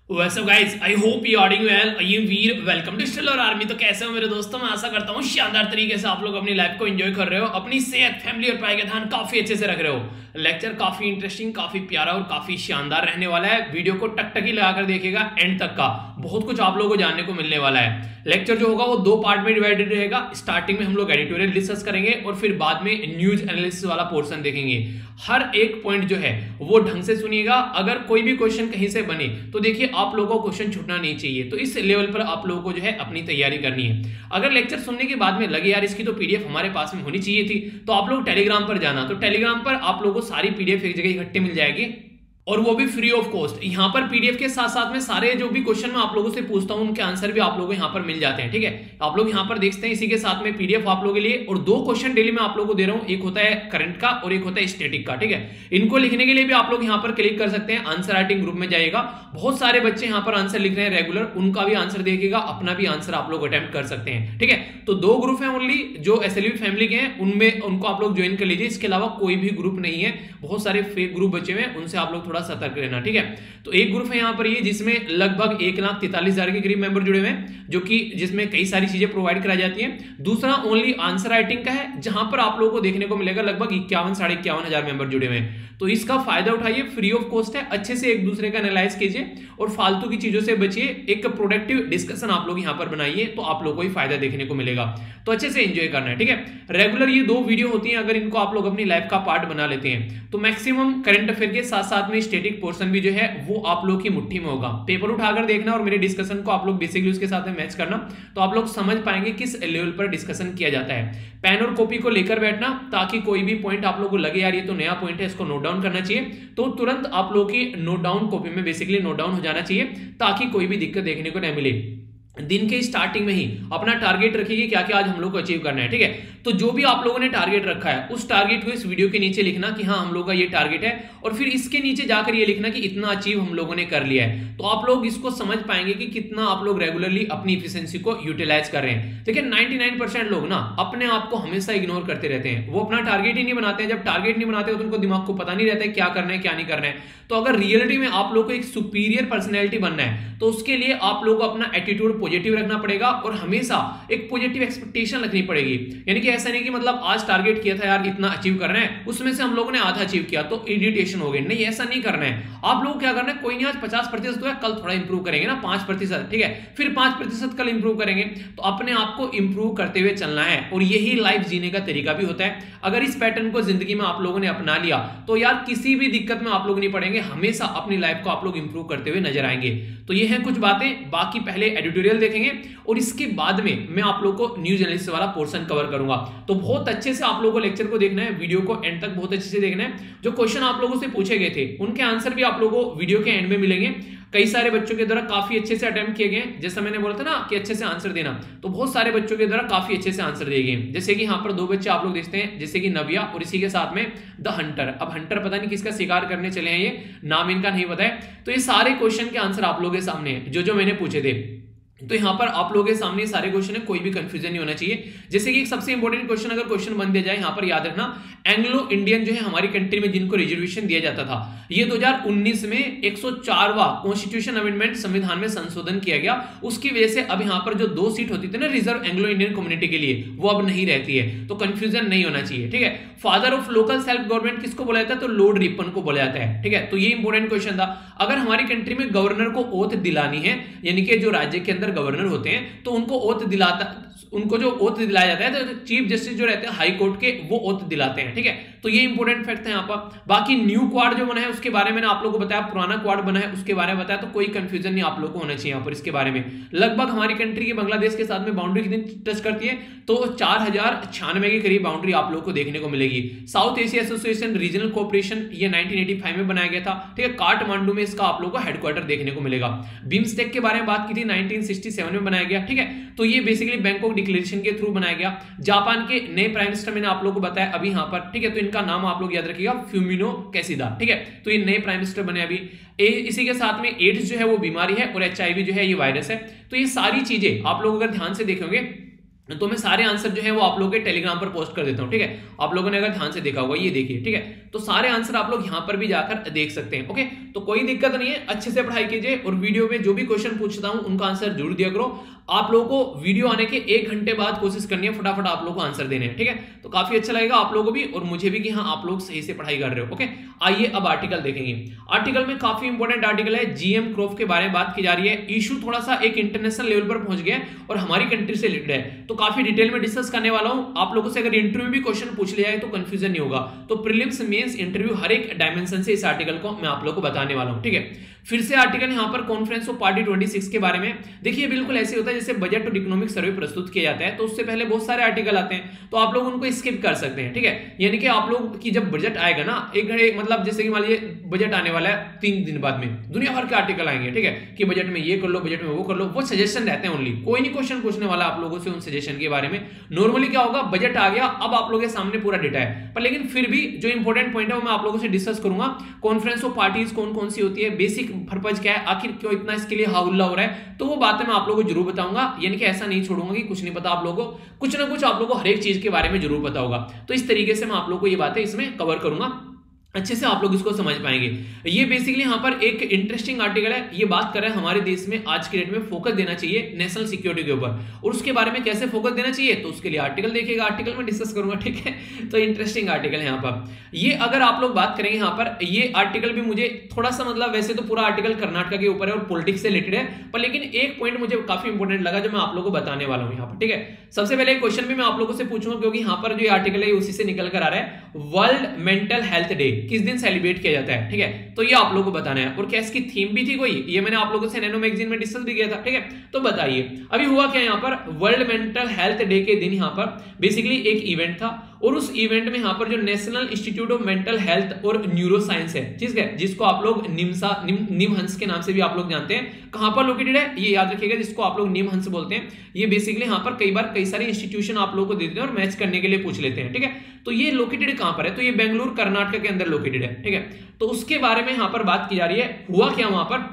What's up guys? I hope you are doing well. I am Veer, welcome to stellar army. तो कैसे हो मेरे दोस्तों? मैं आशा करता हूँ शानदार तरीके से आप लोग अपनी लाइफ को एंजॉय कर रहे हो, अपनी सेहत, फैमिली और पढ़ाई का ध्यान काफी अच्छे से रख रहे हो। लेक्चर काफी इंटरेस्टिंग, काफी प्यारा और काफी शानदार रहने वाला है। वीडियो को टकटकी लगाकर देखिएगा एंड तक का, बहुत कुछ आप लोगों को जानने को मिलने वाला है। लेक्चर जो होगा वो दो पार्ट में डिवाइडेड रहेगा। स्टार्टिंग में हम लोग एडिटोरियल डिस्कस करेंगे और फिर बाद में न्यूज एनालिसिस वाला पोर्शन देखेंगे। हर एक पॉइंट जो है वो ढंग से सुनिएगा। अगर कोई भी क्वेश्चन कहीं से बने तो देखिए आप लोगों को क्वेश्चन छूटना नहीं चाहिए। तो इस लेवल पर आप लोगों को जो है अपनी तैयारी करनी है। अगर लेक्चर सुनने के बाद में लगे यार इसकी तो पीडीएफ हमारे पास में होनी चाहिए थी, तो आप लोग टेलीग्राम पर जाना। तो टेलीग्राम पर आप लोगों को सारी पीडीएफ एक जगह इकट्ठे मिल जाएगी और वो भी फ्री ऑफ कॉस्ट। यहाँ पर पीडीएफ के साथ साथ में सारे जो भी क्वेश्चन मैं आप लोगों से पूछता हूँ उनके आंसर भी आप लोगों को यहाँ पर मिल जाते हैं। ठीक है, आप लोग यहाँ पर देखते हैं इसी के साथ में पीडीएफ आप लोगों के लिए। और दो क्वेश्चन डेली मैं आप लोगों को दे रहा हूँ, एक होता है करंट का और एक होता है स्टैटिक का। ठीक है, इनको लिखने के लिए भी आप लोग यहाँ पर क्लिक कर सकते हैं। आंसर राइटिंग ग्रुप में जाइएगा, बहुत सारे बच्चे यहाँ पर आंसर लिख रहे हैं रेगुलर, उनका भी आंसर देखिएगा, अपना भी आंसर आप लोग अटेम्प्ट कर सकते हैं। ठीक है, तो दो ग्रुप है ओनली जो एसएलवी फैमिली के हैं, उनमें उनको आप लोग ज्वाइन कर लीजिए। इसके अलावा कोई भी ग्रुप नहीं है, बहुत सारे फेक ग्रुप बचे हुए हैं, उनसे आप लोग थोड़ा सतर्क रहना। ठीक है, तो एक ग्रुप है यहाँ पर ये जिसमें लगभग 1,43,000 के करीब मेंबर जुड़े हुए हैं, जो कि जिसमें कई सारी चीजें प्रोवाइड कराई जाती हैं। दूसरा ओनली आंसर राइटिंग का है, जहां पर आप लोगों को देखने को मिलेगा लगभग 51 साढ़े 51,000 मेंबर जुड़े हुए हैं। तो इसका फायदा उठाइए, फ्री ऑफ कॉस्ट है। अच्छे से एक दूसरे का एनालाइज कीजिए और फालतू की चीजों से बचिए। एक प्रोडक्टिव डिस्कशन आप लोग यहाँ पर बनाइए, तो आप लोगों को ही फायदा देखने को मिलेगा। तो अच्छे से एंजॉय करना है। ठीक है, रेगुलर ये दो वीडियो होती हैं, अगर इनको आप लोग अपनी लाइफ का पार्ट बना लेते हैं तो मैक्सिमम करंट अफेयर के साथ साथ में स्टैटिक पोर्शन भी जो है वो आप लोग की मुट्ठी में होगा। पेपर उठाकर देखना और मेरे डिस्कशन को आप लोग बेसिकली उसके साथ में मैच करना, तो आप लोग समझ पाएंगे किस लेवल पर डिस्कशन किया जाता है। पेन और कॉपी को लेकर बैठना, ताकि कोई भी पॉइंट आप लोग को लगे यार ये तो नया पॉइंट है, इसको नोट डाउन करना चाहिए, तो तुरंत आप लोग की नोट डाउन कॉपी में बेसिकली नोट डाउन हो जाना चाहिए, ताकि कोई भी दिक्कत देखने को नहीं मिले। दिन के स्टार्टिंग में ही अपना टारगेट रखिए क्या क्या आज हम लोग को अचीव करना है। ठीक है, तो जो भी आप लोगों ने टारगेट रखा है उस टारगेट को इस वीडियो के नीचे लिखना कि हाँ हम लोग का ये टारगेट है, और फिर इसके नीचे जाकर ये लिखना कि इतना अचीव हम लोगों ने कर लिया है। तो आप लोग इसको समझ पाएंगे कि कितना आप लोग रेगुलरली अपनी इफिशिएंसी को यूटिलाइज कर रहे हैं। देखिए 99% लोग ना अपने आप को हमेशा इग्नोर करते रहते हैं, वो अपना टारगेट ही नहीं बनाते हैं। जब टारगेट नहीं बनाते तो उनको दिमाग को पता नहीं रहता है क्या करना है क्या नहीं करना है। तो अगर रियलिटी में आप लोग को एक सुपीरियर पर्सनैलिटी बनना है तो उसके लिए आप लोग को अपना एटीट्यूड पॉजिटिव रखना पड़ेगा और हमेशा एक पॉजिटिव एक्सपेक्टेशन रखनी पड़ेगी। यानी कि ऐसा नहीं कि मतलब आज टारगेट किया था यार इतना अचीव करना है, उसमें से हम लोगों ने आधा अचीव किया तो इरिटेशन हो गई। नहीं, ऐसा नहीं करना है। आप लोग क्या करना है, कोई नहीं आज 50% हुआ, कल थोड़ा इंप्रूव करेंगे ना 5%। ठीक है, फिर 5% कल इंप्रूव करेंगे। तो अपने आप को इंप्रूव करते हुए चलना है, और यही लाइफ जीने का तरीका भी होता है। अगर इस पैटर्न को जिंदगी में आप लोगों ने अपना लिया तो यार किसी भी दिक्कत में आप लोग नहीं पड़ेंगे, हमेशा अपनी लाइफ को आप लोग इंप्रूव करते हुए नजर आएंगे। तो ये है कुछ बातें। बाकी पहले एडिटोरियल देखेंगे और इसके बाद में मैं आप लोग को न्यूज एनालिसिस वाला पोर्शन कवर करूंगा। तो बहुत अच्छे से आप लोगों को लेक्चर को देखना है, वीडियो को एंड तक बहुत अच्छे से देखना है। जो क्वेश्चन आप लोगों से पूछे गए थे उनके आंसर भी आप लोगों को वीडियो के एंड में मिलेंगे। कई सारे बच्चों के द्वारा काफी अच्छे से अटेम्प्ट किए गए, जैसा मैंने बोला था ना कि अच्छे से आंसर देना, तो बहुत सारे बच्चों के द्वारा काफी अच्छे से आंसर दिए गए। जैसे कि यहाँ पर दो बच्चे आप लोग देखते हैं, जैसे कि नव्या और इसी के साथ में द हंटर। अब हंटर पता नहीं किसका शिकार करने चले हैं, ये नाम इनका नहीं पता है। तो ये सारे क्वेश्चन के आंसर आप लोगों के सामने है जो मैंने पूछे थे। तो यहाँ पर आप लोगों के सामने सारे क्वेश्चन है, कोई भी कंफ्यूजन नहीं होना चाहिए। जैसे कि एक सबसे इंपॉर्टेंट क्वेश्चन अगर क्वेश्चन बन दिया जाए, यहाँ पर याद रखना, एंग्लो इंडियन जो है हमारी कंट्री में जिनको रिजर्वेशन दिया जाता था, ये 2019 में 104वां कॉन्स्टिट्यूशन अमेंडमेंट संविधान में संशोधन किया गया। उसकी वजह से अब यहाँ पर जो 2 सीट होती थी ना रिजर्व एंग्लो इंडियन कम्युनिटी के लिए, वो अब नहीं रहती है। तो कंफ्यूजन नहीं होना चाहिए। ठीक है, father of local self government किसको बोला जाता है, तो लॉर्ड रिपन को बोला जाता है। ठीक है, तो ये इंपॉर्टेंट क्वेश्चन था। अगर हमारी कंट्री में गवर्नर को ओथ दिलानी है, यानी कि जो राज्य के अंदर गवर्नर होते हैं तो उनको उनको जो ओथ दिलाया जाता है, तो चीफ जस्टिस जो रहते हैं हाई कोर्ट के, वो ओथ दिलाते हैं। ठीक है, तो ये इंपॉर्टेंट फैक्ट है यहाँ पर। बाकी न्यू क्वाड जो बना है उसके बारे में आप लोगों को बताया, पुराना क्वाड बना है उसके बारे में बताया, तो कोई कंफ्यूजन नहीं आप लोग को होना चाहिए यहाँ पर इसके बारे में। लगभग हमारी कंट्री की बांग्लादेश के साथ में बाउंड्री कितनी टच करती है, तो 4096 के करीब बाउंड्री आप लोग को देखने को मिलेगी। South Asia association regional cooperation ये 1985 में बनाया गया था। ठीक है, काठमांडू में इसका आप लोग को हेडक्वार्टर देखने को मिलेगा। बिम्स्टेक के बारे में बात की थी, 1967 में बनाया गया। ठीक है, तो ये बेसिकली बैंकॉक डिक्लेरेशन के थ्रू बनाया गया। जापान के नए प्राइम मिनिस्टर मैंने आप लोग को बताया अभी यहाँ पर। ठीक है, तो इनका नाम आप लोग याद रखिएगा, फ्यूमिनो कैसिदा। ठीक है, तो ये नए प्राइम मिनिस्टर बने अभी। इसी के साथ में एड्स जो है वो बीमारी है और HIV जो है ये वायरस है। तो ये सारी चीजें आप लोग अगर ध्यान से देखेंगे तो मैं सारे आंसर जो है वो आप लोगों के टेलीग्राम पर पोस्ट कर देता हूं, ठीक है। आप लोगों ने अगर ध्यान से देखा होगा, ये देखिए, ठीक है। तो सारे आंसर आप लोग यहां पर भी जाकर देख सकते हैं, ओके। तो कोई दिक्कत नहीं है, अच्छे से पढ़ाई कीजिए और वीडियो में जो भी क्वेश्चन पूछता हूं उनका आंसर जरूर दिया करो। आप लोगों को वीडियो आने के 1 घंटे बाद कोशिश करनी है फटाफट आप लोगों को आंसर देने हैं, ठीक है। तो काफी अच्छा लगेगा आप लोगों को भी और मुझे भी कि हाँ आप लोग सही से पढ़ाई कर रहे हो, ओके। आइए अब आर्टिकल देखेंगे। आर्टिकल में काफी इंपॉर्टेंट आर्टिकल है, जीएम क्रॉप के बारे में बात की जा रही है। इशू थोड़ा सा एक इंटरनेशनल लेवल पर पहुंच गया और हमारी कंट्री से रिलेटेड है, तो काफी डिटेल में डिस्कस करने वाला हूं। आप लोगों से अगर इंटरव्यू में भी क्वेश्चन पूछ लिया है तो कंफ्यूजन नहीं होगा। तो प्रीलिम्स मेंस इंटरव्यू हर एक डायमेंशन से इस आर्टिकल को मैं आप लोगों को बताने वाला हूं, ठीक है। फिर से आर्टिकल यहां पर कॉन्फ्रेंस ऑफ पार्टी 26 के बारे में देखिए, बिल्कुल ऐसे होता है जैसे बजट और इकोनॉमिक सर्वे प्रस्तुत किया जाता है तो उससे पहले बहुत सारे आर्टिकल आते हैं, तो आप लोग उनको स्किप कर सकते हैं, ठीक है। यानी कि आप लोग की जब बजट आएगा ना, एक मतलब जैसे कि मान लीजिए बजट आने वाला है 3 दिन बाद में, दुनिया भर के आर्टिकल आएंगे, ठीक है, कि बजट में ये कर लो, बजट में वो कर लो। वो सजेशन रहते हैं ओनली, कोई नहीं क्वेश्चन पूछने वाला आप लोगों से उन सजेशन के बारे में। नॉर्मली क्या होगा, बजट आ गया, अब आप लोगों के सामने पूरा डेटा है, पर लेकिन फिर भी जो इंपॉर्टेंट पॉइंट है वो मैं आप लोगों से डिस्कस करूंगा। कॉन्फ्रेंस ऑफ पार्टीज कौन कौन सी होती है, बेसिक पर्पज क्या है, आखिर क्यों इतना इसके लिए हाउल्ला हो रहा है, तो वो बातें मैं आप लोगों को जरूर बताऊंगा। यानी कि ऐसा नहीं छोड़ूंगा कि कुछ नहीं पता आप लोगों को, कुछ ना कुछ आप लोगों को हर एक चीज के बारे में जरूर पता होगा। तो इस तरीके से मैं आप लोगों को ये बातें इसमें कवर करूंगा, अच्छे से आप लोग इसको समझ पाएंगे। ये बेसिकली यहां पर एक इंटरेस्टिंग आर्टिकल है, ये बात कर रहा है हमारे देश में आज के डेट में फोकस देना चाहिए नेशनल सिक्योरिटी के ऊपर, और उसके बारे में कैसे फोकस देना चाहिए तो उसके लिए आर्टिकल देखिएगा, आर्टिकल में डिस्कस करूंगा, ठीक है। तो इंटरेस्टिंग आर्टिकल है यहाँ पर। ये अगर आप लोग बात करेंगे यहाँ पर, ये आर्टिकल भी मुझे थोड़ा सा मतलब, वैसे तो पूरा आर्टिकल कर्नाटक के ऊपर है और पॉलिटिक्स से रिलेटेड है, पर लेकिन एक पॉइंट मुझे काफी इंपॉर्टेंट लगा जो मैं आप लोगों को बताने वाला हूँ यहाँ पर, ठीक है। सबसे पहले क्वेश्चन भी मैं आप लोगों से पूछूंगा क्योंकि यहाँ पर जो आर्टिकल है उसी से निकल कर आ रहा है। वर्ल्ड मेंटल हेल्थ डे किस दिन सेलिब्रेट किया जाता है, ठीक है, तो ये आप लोगों को बताना है। और क्या इसकी थीम भी थी कोई, ये मैंने आप लोगों से नैनो मैगजीन में डिस्कस भी किया था, ठीक है। तो बताइए अभी हुआ क्या यहाँ पर, वर्ल्ड मेंटल हेल्थ डे के दिन यहाँ पर बेसिकली एक इवेंट था, और उस इवेंट में यहाँ पर जो National Institute of Mental Health और न्यूरो साइंस है, ठीक है, जिसको आप लोग निमहंस के नाम से भी आप लोग जानते हैं, कहां पर लोकेटेड है ये याद रखिएगा, जिसको आप लोग निमहंस बोलते हैं। ये बेसिकली यहाँ पर कई बार कई सारे इंस्टीट्यूशन आप लोगों को देते हैं और मैच करने के लिए पूछ लेते हैं, ठीक है। तो ये लोकेटेड कहां पर है, तो ये बेंगलुरु कर्नाटक के अंदर लोकेटेड है, ठीक है। तो उसके बारे में यहाँ पर बात की जा रही है। हुआ क्या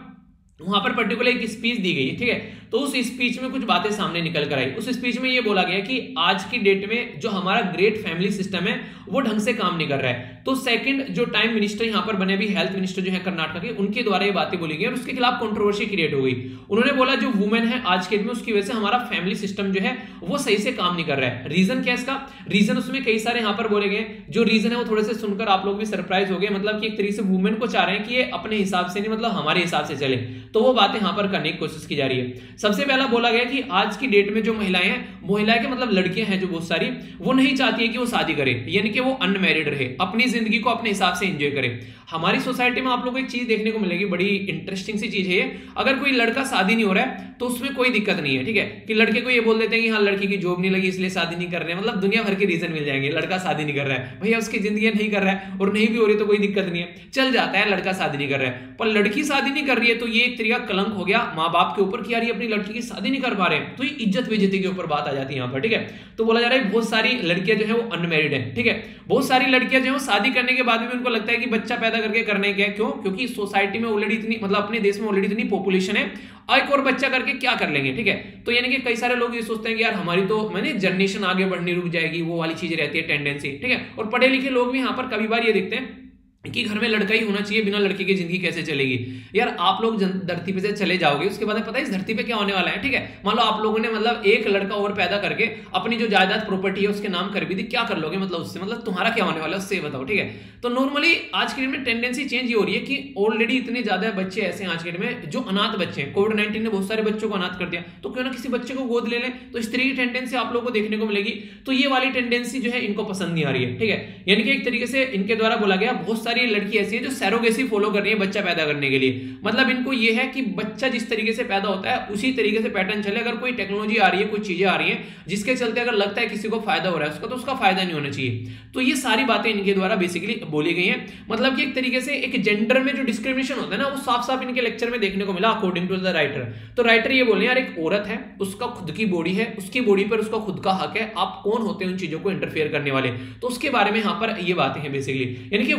वहां पर पर्टिकुलर एक स्पीच दी गई, ठीक है। तो उस स्पीच में कुछ बातें सामने निकल कर आई। उस स्पीच में ये बोला गया कि आज की डेट में जो हमारा ग्रेट फैमिली सिस्टम है वो ढंग से काम नहीं कर रहा है। तो सेकंड जो टाइम मिनिस्टर यहां पर बने, अभी हेल्थ मिनिस्टर जो है कर्नाटक के, उनके द्वारा ये बातें बोली गई और उसके खिलाफ कंट्रोवर्सी क्रिएट हो गई। उन्होंने बोला जो वुमेन है आज के डेट में, उसकी वजह से हमारा फैमिली सिस्टम जो है वो सही से काम नहीं कर रहा है। रीजन क्या है इसका, रीजन उसमें कई सारे यहाँ पर बोले गए। जो रीजन है वो थोड़े से सुनकर आप लोग भी सरप्राइज हो गए, मतलब कि एक तरीके से वुमेन को चाह रहे हैं कि ये अपने हिसाब से नहीं, मतलब हमारे हिसाब से चले, तो वो बातें यहाँ पर करने की कोशिश की जा रही है। सबसे पहला बोला गया कि आज की डेट में जो महिलाएं हैं, महिलाएं के मतलब लड़कियां हैं जो बहुत सारी, वो नहीं चाहती है कि वो शादी करे, यानी कि वो अनमैरिड रहे, अपनी जिंदगी को अपने हिसाब से एंजॉय करे। हमारी सोसाइटी में आप लोगों को एक चीज देखने को मिलेगी, बड़ी इंटरेस्टिंग सी चीज है ये। अगर कोई लड़का शादी नहीं हो रहा है तो उसमें कोई दिक्कत नहीं है, ठीक है, कि लड़के को ये बोल देते हैं कि हाँ लड़की की जॉब नहीं लगी इसलिए शादी नहीं कर रहे हैं, मतलब दुनिया भर के रीजन मिल जाएंगे। लड़का शादी नहीं कर रहा है, भैया उसकी जिंदगी नहीं कर रहा है, और नहीं भी हो रही तो कोई दिक्कत नहीं है, चल जाता है, लड़का शादी नहीं कर रहा है। पर लड़की शादी नहीं कर रही है तो ये एक तरीका कलंक हो गया माँ बाप के ऊपर कि यार ये अपनी लड़की की शादी नहीं कर पा रहे हैं, तो ये इज्जत बेइज्जती के ऊपर बात आ जाती है यहाँ पर, ठीक है। तो बोला जा रहा है बहुत सारी लड़कियां जो है वो अनमैरिड है, ठीक है। बहुत सारी लड़कियां जो है शादी करने के बाद भी उनको लगता है कि बच्चा पैदा करके करने क्या, क्यों, क्योंकि सोसाइटी में ऑलरेडी इतनी, मतलब अपने देश में ऑलरेडी इतनी पॉपुलेशन है, एक और बच्चा करके क्या कर लेंगे, ठीक है। तो यानी कि कई सारे लोग ये सोचते हैं कि यार हमारी तो मैंने जनरेशन आगे बढ़नी रुक जाएगी, वो वाली चीज रहती है टेंडेंसी, ठीक है। और पढ़े लिखे लोग भी यहाँ पर कभी बार ये देखते हैं कि घर में लड़का ही होना चाहिए, बिना लड़के की जिंदगी कैसे चलेगी। यार आप लोग धरती पे से चले जाओगे, उसके बाद पता है इस धरती पे क्या होने वाला है, ठीक है। मान लो आप लोगों ने मतलब एक लड़का और पैदा करके अपनी जो जायदाद प्रॉपर्टी है उसके नाम कर भी दी, क्या कर लोगे मतलब उससे, मतलब तुम्हारा क्या होने वाला है उससे बताओ, ठीक है। तो नॉर्मली आज के डेट में टेंडेंसी चेंज ये हो रही है कि ऑलरेडी इतने ज्यादा बच्चे ऐसे हैं आज के डेट में जो अनाथ बच्चे हैं। कोविड-19 ने बहुत सारे बच्चों को अनाथ कर दिया, तो क्यों ना किसी बच्चे को गोद ले लें। तो इस तरह की टेंडेंसी आप लोगों को देखने को मिलेगी। तो ये वाली टेंडेंसी जो है इनको पसंद नहीं आ रही है, ठीक है। यानी कि एक तरीके से इनके द्वारा बोला गया बहुत सारी लड़की ऐसी है जो सैरोगेसी फॉलो कर रही है बच्चा पैदा करने के लिए। मतलब इनको ये है कि बच्चा जिस तरीके से पैदा होता है उसी तरीके से पैटर्न चले। अगर कोई टेक्नोलॉजी आ रही है, कोई चीजें आ रही हैं जिसके चलते अगर लगता है किसी को फायदा हो रहा है उसका, तो उसका फायदा नहीं होना चाहिए। तो ये सारी बातें इनके द्वारा बेसिकली बोली गई हैं। मतलब कि एक तरीके से एक जेंडर में जो डिस्क्रिमिनेशन होता है ना, वो साफ साफ इनके लेक्चर में देखने को मिला अकॉर्डिंग टू द राइटर। तो राइटर ये बोल रहे हैं यार एक औरत है, उसका खुद की बॉडी है, उसकी बॉडी पर उसका खुद का हक है, आप कौन होते हैं उन चीजों को इंटरफेयर करने वाले। तो उसके बारे में यहाँ पर ये बातें हैं बेसिकली, यानी कि वुमेन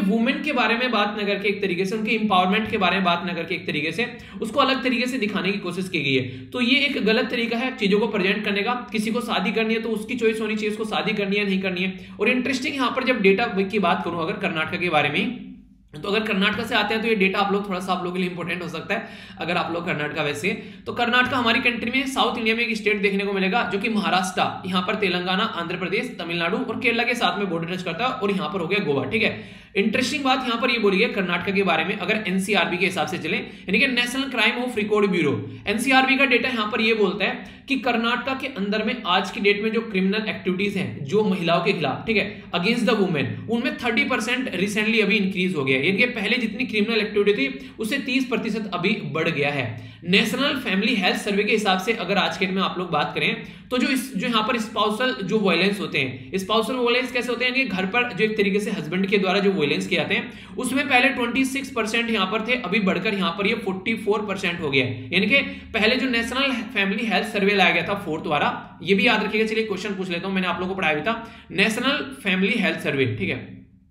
के बारे में बात न करके एक तरीके से उनके इंपावरमेंट के बारे में बात न करके एक तरीके से उसको अलग तरीके से दिखाने की कोशिश की गई है। तो ये एक गलत तरीका है चीजों को प्रेजेंट करने का। किसी को शादी करनी है तो उसकी चॉइस होनी चाहिए, उसको शादी करनी है नहीं करनी है। और इंटरेस्टिंग यहाँ पर जब डेटा की बात करूं अगर कर्नाटक के बारे में, तो अगर कर्नाटक से आते हैं तो ये डेटा आप लोग थोड़ा सा आप लोगों के लिए इंपॉर्टेंट हो सकता है अगर आप लोग कर्नाटक वैसे। तो कर्नाटक हमारी कंट्री में साउथ इंडिया में एक स्टेट देखने को मिलेगा जो कि महाराष्ट्र, यहाँ पर तेलंगाना, आंध्र प्रदेश, तमिलनाडु और केरला के साथ में बॉर्डर टच करता है, और यहाँ पर हो गया गोवा। ठीक है, इंटरेस्टिंग बात यहाँ पर ये बोली है कर्नाटक के बारे में अगर एनसीआरबी के हिसाब से चले, यानी कि National Crime of Record Bureau, NCRB का डेटा यहाँ पर ये बोलता है कि कर्नाटक के अंदर में आज की डेट में जो क्रिमिनल एक्टिविटीज हैं जो महिलाओं के खिलाफ, ठीक है, अगेंस्ट द वुमेन, उनमें 30% रिसेंटली अभी इंक्रीज हो गया है। यानी कि पहले जितनी क्रिमिनल एक्टिविटी थी उससे 30% अभी बढ़ गया है। नेशनल फैमिली हेल्थ सर्वे के हिसाब से अगर आज के डेट में आप लोग बात करें तो जो यहाँ पर स्पाउसल जो वायलेंस होते हैं, स्पाउसल वायलेंस कैसे होते हैं कि घर पर जो एक तरीके से हस्बैंड के द्वारा जो वायलेंस किए जाते हैं उसमें पहले 26% यहाँ पर थे, अभी बढ़कर यहाँ पर ये 44% हो गया है। यानी कि पहले जो नेशनल फैमिली हेल्थ सर्वे लाया गया था 4th वाला, ये भी याद रखिएगा। चलिए क्वेश्चन पूछ लेता हूं, मैंने आप लोगों को पढ़ाया भी था नेशनल फैमिली हेल्थ सर्वे। ठीक है,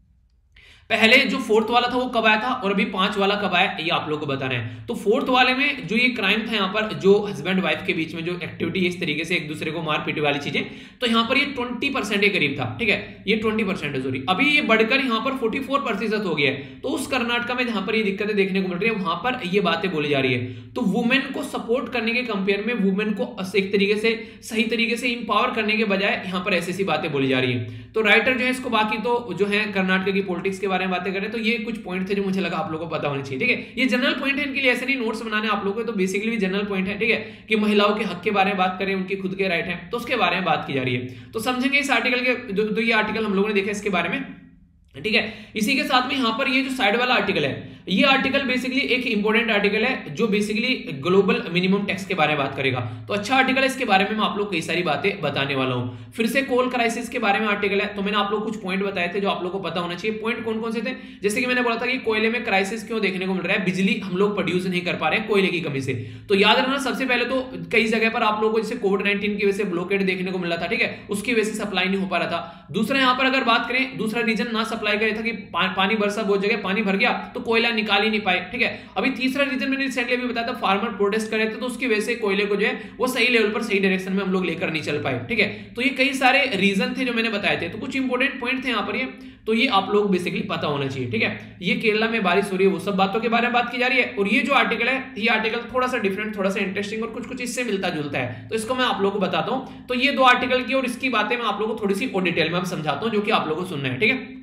पहले जो 4th वाला था वो कब आया था और अभी 5 वाला कब आया ये आप लोगों को बताना है। तो 4th वाले में जो ये क्राइम था यहाँ पर जो हस्बैंड वाइफ के बीच में जो एक्टिविटी इस तरीके से एक दूसरे को मार पीट वाली चीजें, तो यहाँ पर ये 20% के करीब था। ठीक है, ये 20% है, सॉरी, अभी ये बढ़कर यहाँ पर 44% हो गया है। तो उस कर्नाटक में जहां पर ये दिक्कतें देखने को मिल रही है वहां पर ये बातें बोली जा रही है। तो वुमेन को सपोर्ट करने के कंपेयर में वुमेन को एक तरीके से सही तरीके से इंपावर करने के बजाय यहाँ पर ऐसी बातें बोली जा रही है। तो राइटर जो है इसको बाकी तो जो है कर्नाटक की पॉलिटिक्स के बारे में बातें करें तो ये कुछ पॉइंट थे जो मुझे लगा आप लोगों को पता होने चाहिए। ठीक है, ये जनरल पॉइंट है, इनके लिए ऐसे नहीं नोट्स बनाने आप लोगों को, तो बेसिकली भी जनरल पॉइंट है। ठीक है, कि महिलाओं के हक के बारे में बात करें, उनके खुद के राइट हैं तो उसके बारे में बात की जा रही है। तो समझेंगे इस आर्टिकल के जो ये आर्टिकल हम लोगों ने देखा इसके बारे में। ठीक है, इसी के साथ में यहां पर ये जो साइड वाला आर्टिकल है, ये आर्टिकल बेसिकली एक इंपॉर्टेंट आर्टिकल है जो बेसिकली ग्लोबल मिनिमम टैक्स के बारे में बात करेगा। तो अच्छा आर्टिकल है, इसके बारे में मैं आप लोग कई सारी बातें बताने वाला हूं। फिर से कोल क्राइसिस के बारे में आर्टिकल है, तो मैंने आप लोग कुछ पॉइंट बताए थे जो आप लोग को पता होना चाहिए। पॉइंट कौन कौन से थे, जैसे कि मैंने बोला था कि कोयले में क्राइसिस क्यों देखने को मिल रहा है, बिजली हम लोग प्रोड्यूस नहीं कर पा रहे हैं कोयले की कमी से। तो याद रखना सबसे पहले तो कई जगह पर आप लोगों को जैसे कोविड-19 की वजह से ब्लॉकेड देखने को मिला था। ठीक है, उसकी वजह से सप्लाई नहीं हो पा रहा था। दूसरा यहाँ पर अगर बात करें, दूसरा रीजन ना सप्लाई का था कि पानी बरसा, बहुत जगह पानी भर गया तो कोयला निकाल ही नहीं पाए। ठीक है, अभी तीसरा रीजन मैंने रिसेंटली भी बताया था, फार्मर प्रोटेस्ट कर रहे थे तो उसकी वजह से कोयले को जो है वो सही लेवल पर सही डायरेक्शन में हम लोग लेकर नहीं चल पाए। ठीक है, तो ये कई सारे रीजन थे जो मैंने बताए थे। तो कुछ इंपॉर्टेंट पॉइंट थे यहाँ पर, ये तो ये आप लोग बेसिकली पता होना चाहिए। ठीक है, ये केरला में बारिश हो रही है वो सब बातों के बारे में बात की जा रही है। और ये जो आर्टिकल है, ये आर्टिकल थोड़ा सा डिफरेंट, थोड़ा सा इंटरेस्टिंग और कुछ कुछ इससे मिलता जुलता है, तो इसको मैं आप लोगों को बताता हूं। तो ये दो आर्टिकल की और इसकी बातें मैं आप लोगों को थोड़ी सी और डिटेल में अब समझाता हूं जो कि आप लोगों को सुनना है। ठीक है,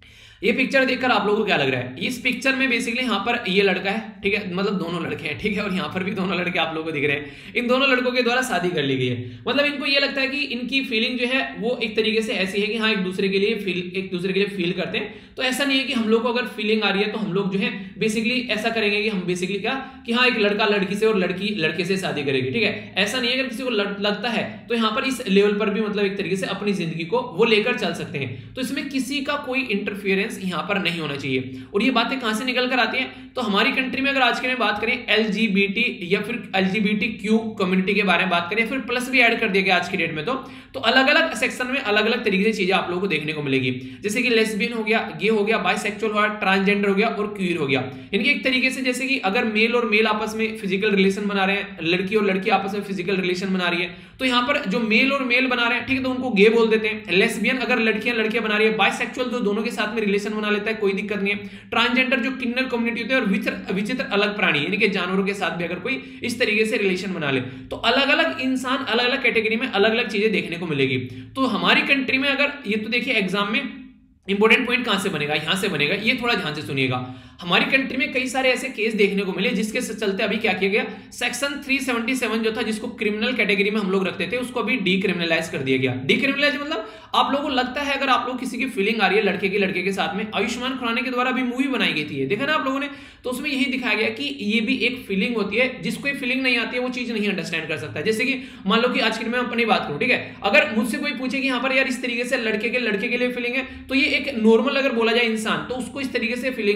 ये पिक्चर देखकर आप लोगों को क्या लग रहा है, इस पिक्चर में बेसिकली यहाँ पर ये लड़का है, ठीक है, मतलब दोनों लड़के हैं। ठीक है, और यहाँ पर भी दोनों लड़के आप लोगों को दिख रहे हैं। इन दोनों लड़कों के द्वारा शादी कर ली गई है। मतलब इनको ये लगता है कि इनकी फीलिंग जो है वो एक तरीके से ऐसी है कि हाँ एक दूसरे के लिए फील करते हैं। तो ऐसा नहीं है कि हम लोग को अगर फीलिंग आ रही है तो हम लोग जो है बेसिकली ऐसा करेंगे कि हम बेसिकली क्या कि हाँ एक लड़का लड़की से और लड़की लड़के से शादी करेगी। ठीक है, ऐसा नहीं है। अगर किसी को लगता है तो यहाँ पर इस लेवल पर भी मतलब एक तरीके से अपनी जिंदगी को वो लेकर चल सकते हैं। तो इसमें किसी का कोई इंटरफियरेंस यहाँ पर नहीं होना चाहिए। और ये बातें कहां से निकल कर आती हैं, तो हमारी कंट्री में अगर आज के में बात करें LGBT या फिर LGBTQ कम्युनिटी के बारे में बात करें, फिर प्लस भी ऐड कर दिया गया आज की डेट में। तो अलग अलग सेक्शन में अलग अलग तरीके से चीजें आप लोगों को देखने को मिलेगी, जैसे कि लेस्बियन हो गया, गे हो गया, बाइसेक्सुअल हो गया, ट्रांसजेंडर हो गया और क्यूर हो गया। इनके एक तरीके से जैसे कि अगर मेल और मेल आपस में फिजिकल रिलेशन बना रहे हैं, लड़की और लड़की आपस में फिजिकल रिलेशन बना रही है, तो यहाँ पर जो मेल और मेल बना रहे हैं, ठीक है, तो उनको गे बोल देते हैं। लेस्बियन अगर लड़कियां लड़कियां बना रही है, बाइसेक्सुअल तो दोनों के साथ में रिलेशन बना लेता है, कोई दिक्कत नहीं है। ट्रांसजेंडर जो किन्नर कम्युनिटी होती है और विचित्र अलग प्राणी यानी कि जानवरों के साथ भी अगर कोई इस तरीके से रिलेशन बना ले, तो अलग अलग इंसान अलग अलग कैटेगरी में अलग अलग चीजें देखने को मिलेगी। तो हमारी कंट्री में अगर ये तो देखिए एग्जाम में इंपॉर्टेंट पॉइंट कहां से बनेगा, यहां से बनेगा, ये थोड़ा ध्यान से सुनिएगा। हमारी कंट्री में कई सारे ऐसे केस देखने को मिले जिसके चलते अभी क्या किया गया, सेक्शन 377 जो था जिसको क्रिमिनल कैटेगरी में हम लोग रखते थे उसको अभी डीक्रिमिनलाइज कर दिया गया। डीक्रिमिनलाइज मतलब आप लोगों को लगता है अगर आप लोग किसी की फीलिंग आ रही है लड़के के साथ में, आयुष्मान खुराना के द्वारा भी मूवी बनाई गई थी, देखा ना आप लोगों ने, तो उसमें यही दिखाया गया कि ये भी एक फीलिंग होती है, जिसको फीलिंग नहीं आती है वो चीज नहीं अंडरस्टैंड कर सकता। जैसे कि मान लो कि आज की मैं अपनी बात करूं, ठीक है, अगर मुझसे कोई पूछे कि यहाँ पर यार इस तरीके से लड़के के लिए फीलिंग है, तो ये एक नॉर्मल अगर बोला जाए इंसान तो उसको इस तरीके से फीलिंग नहीं होगी, पर लेकिन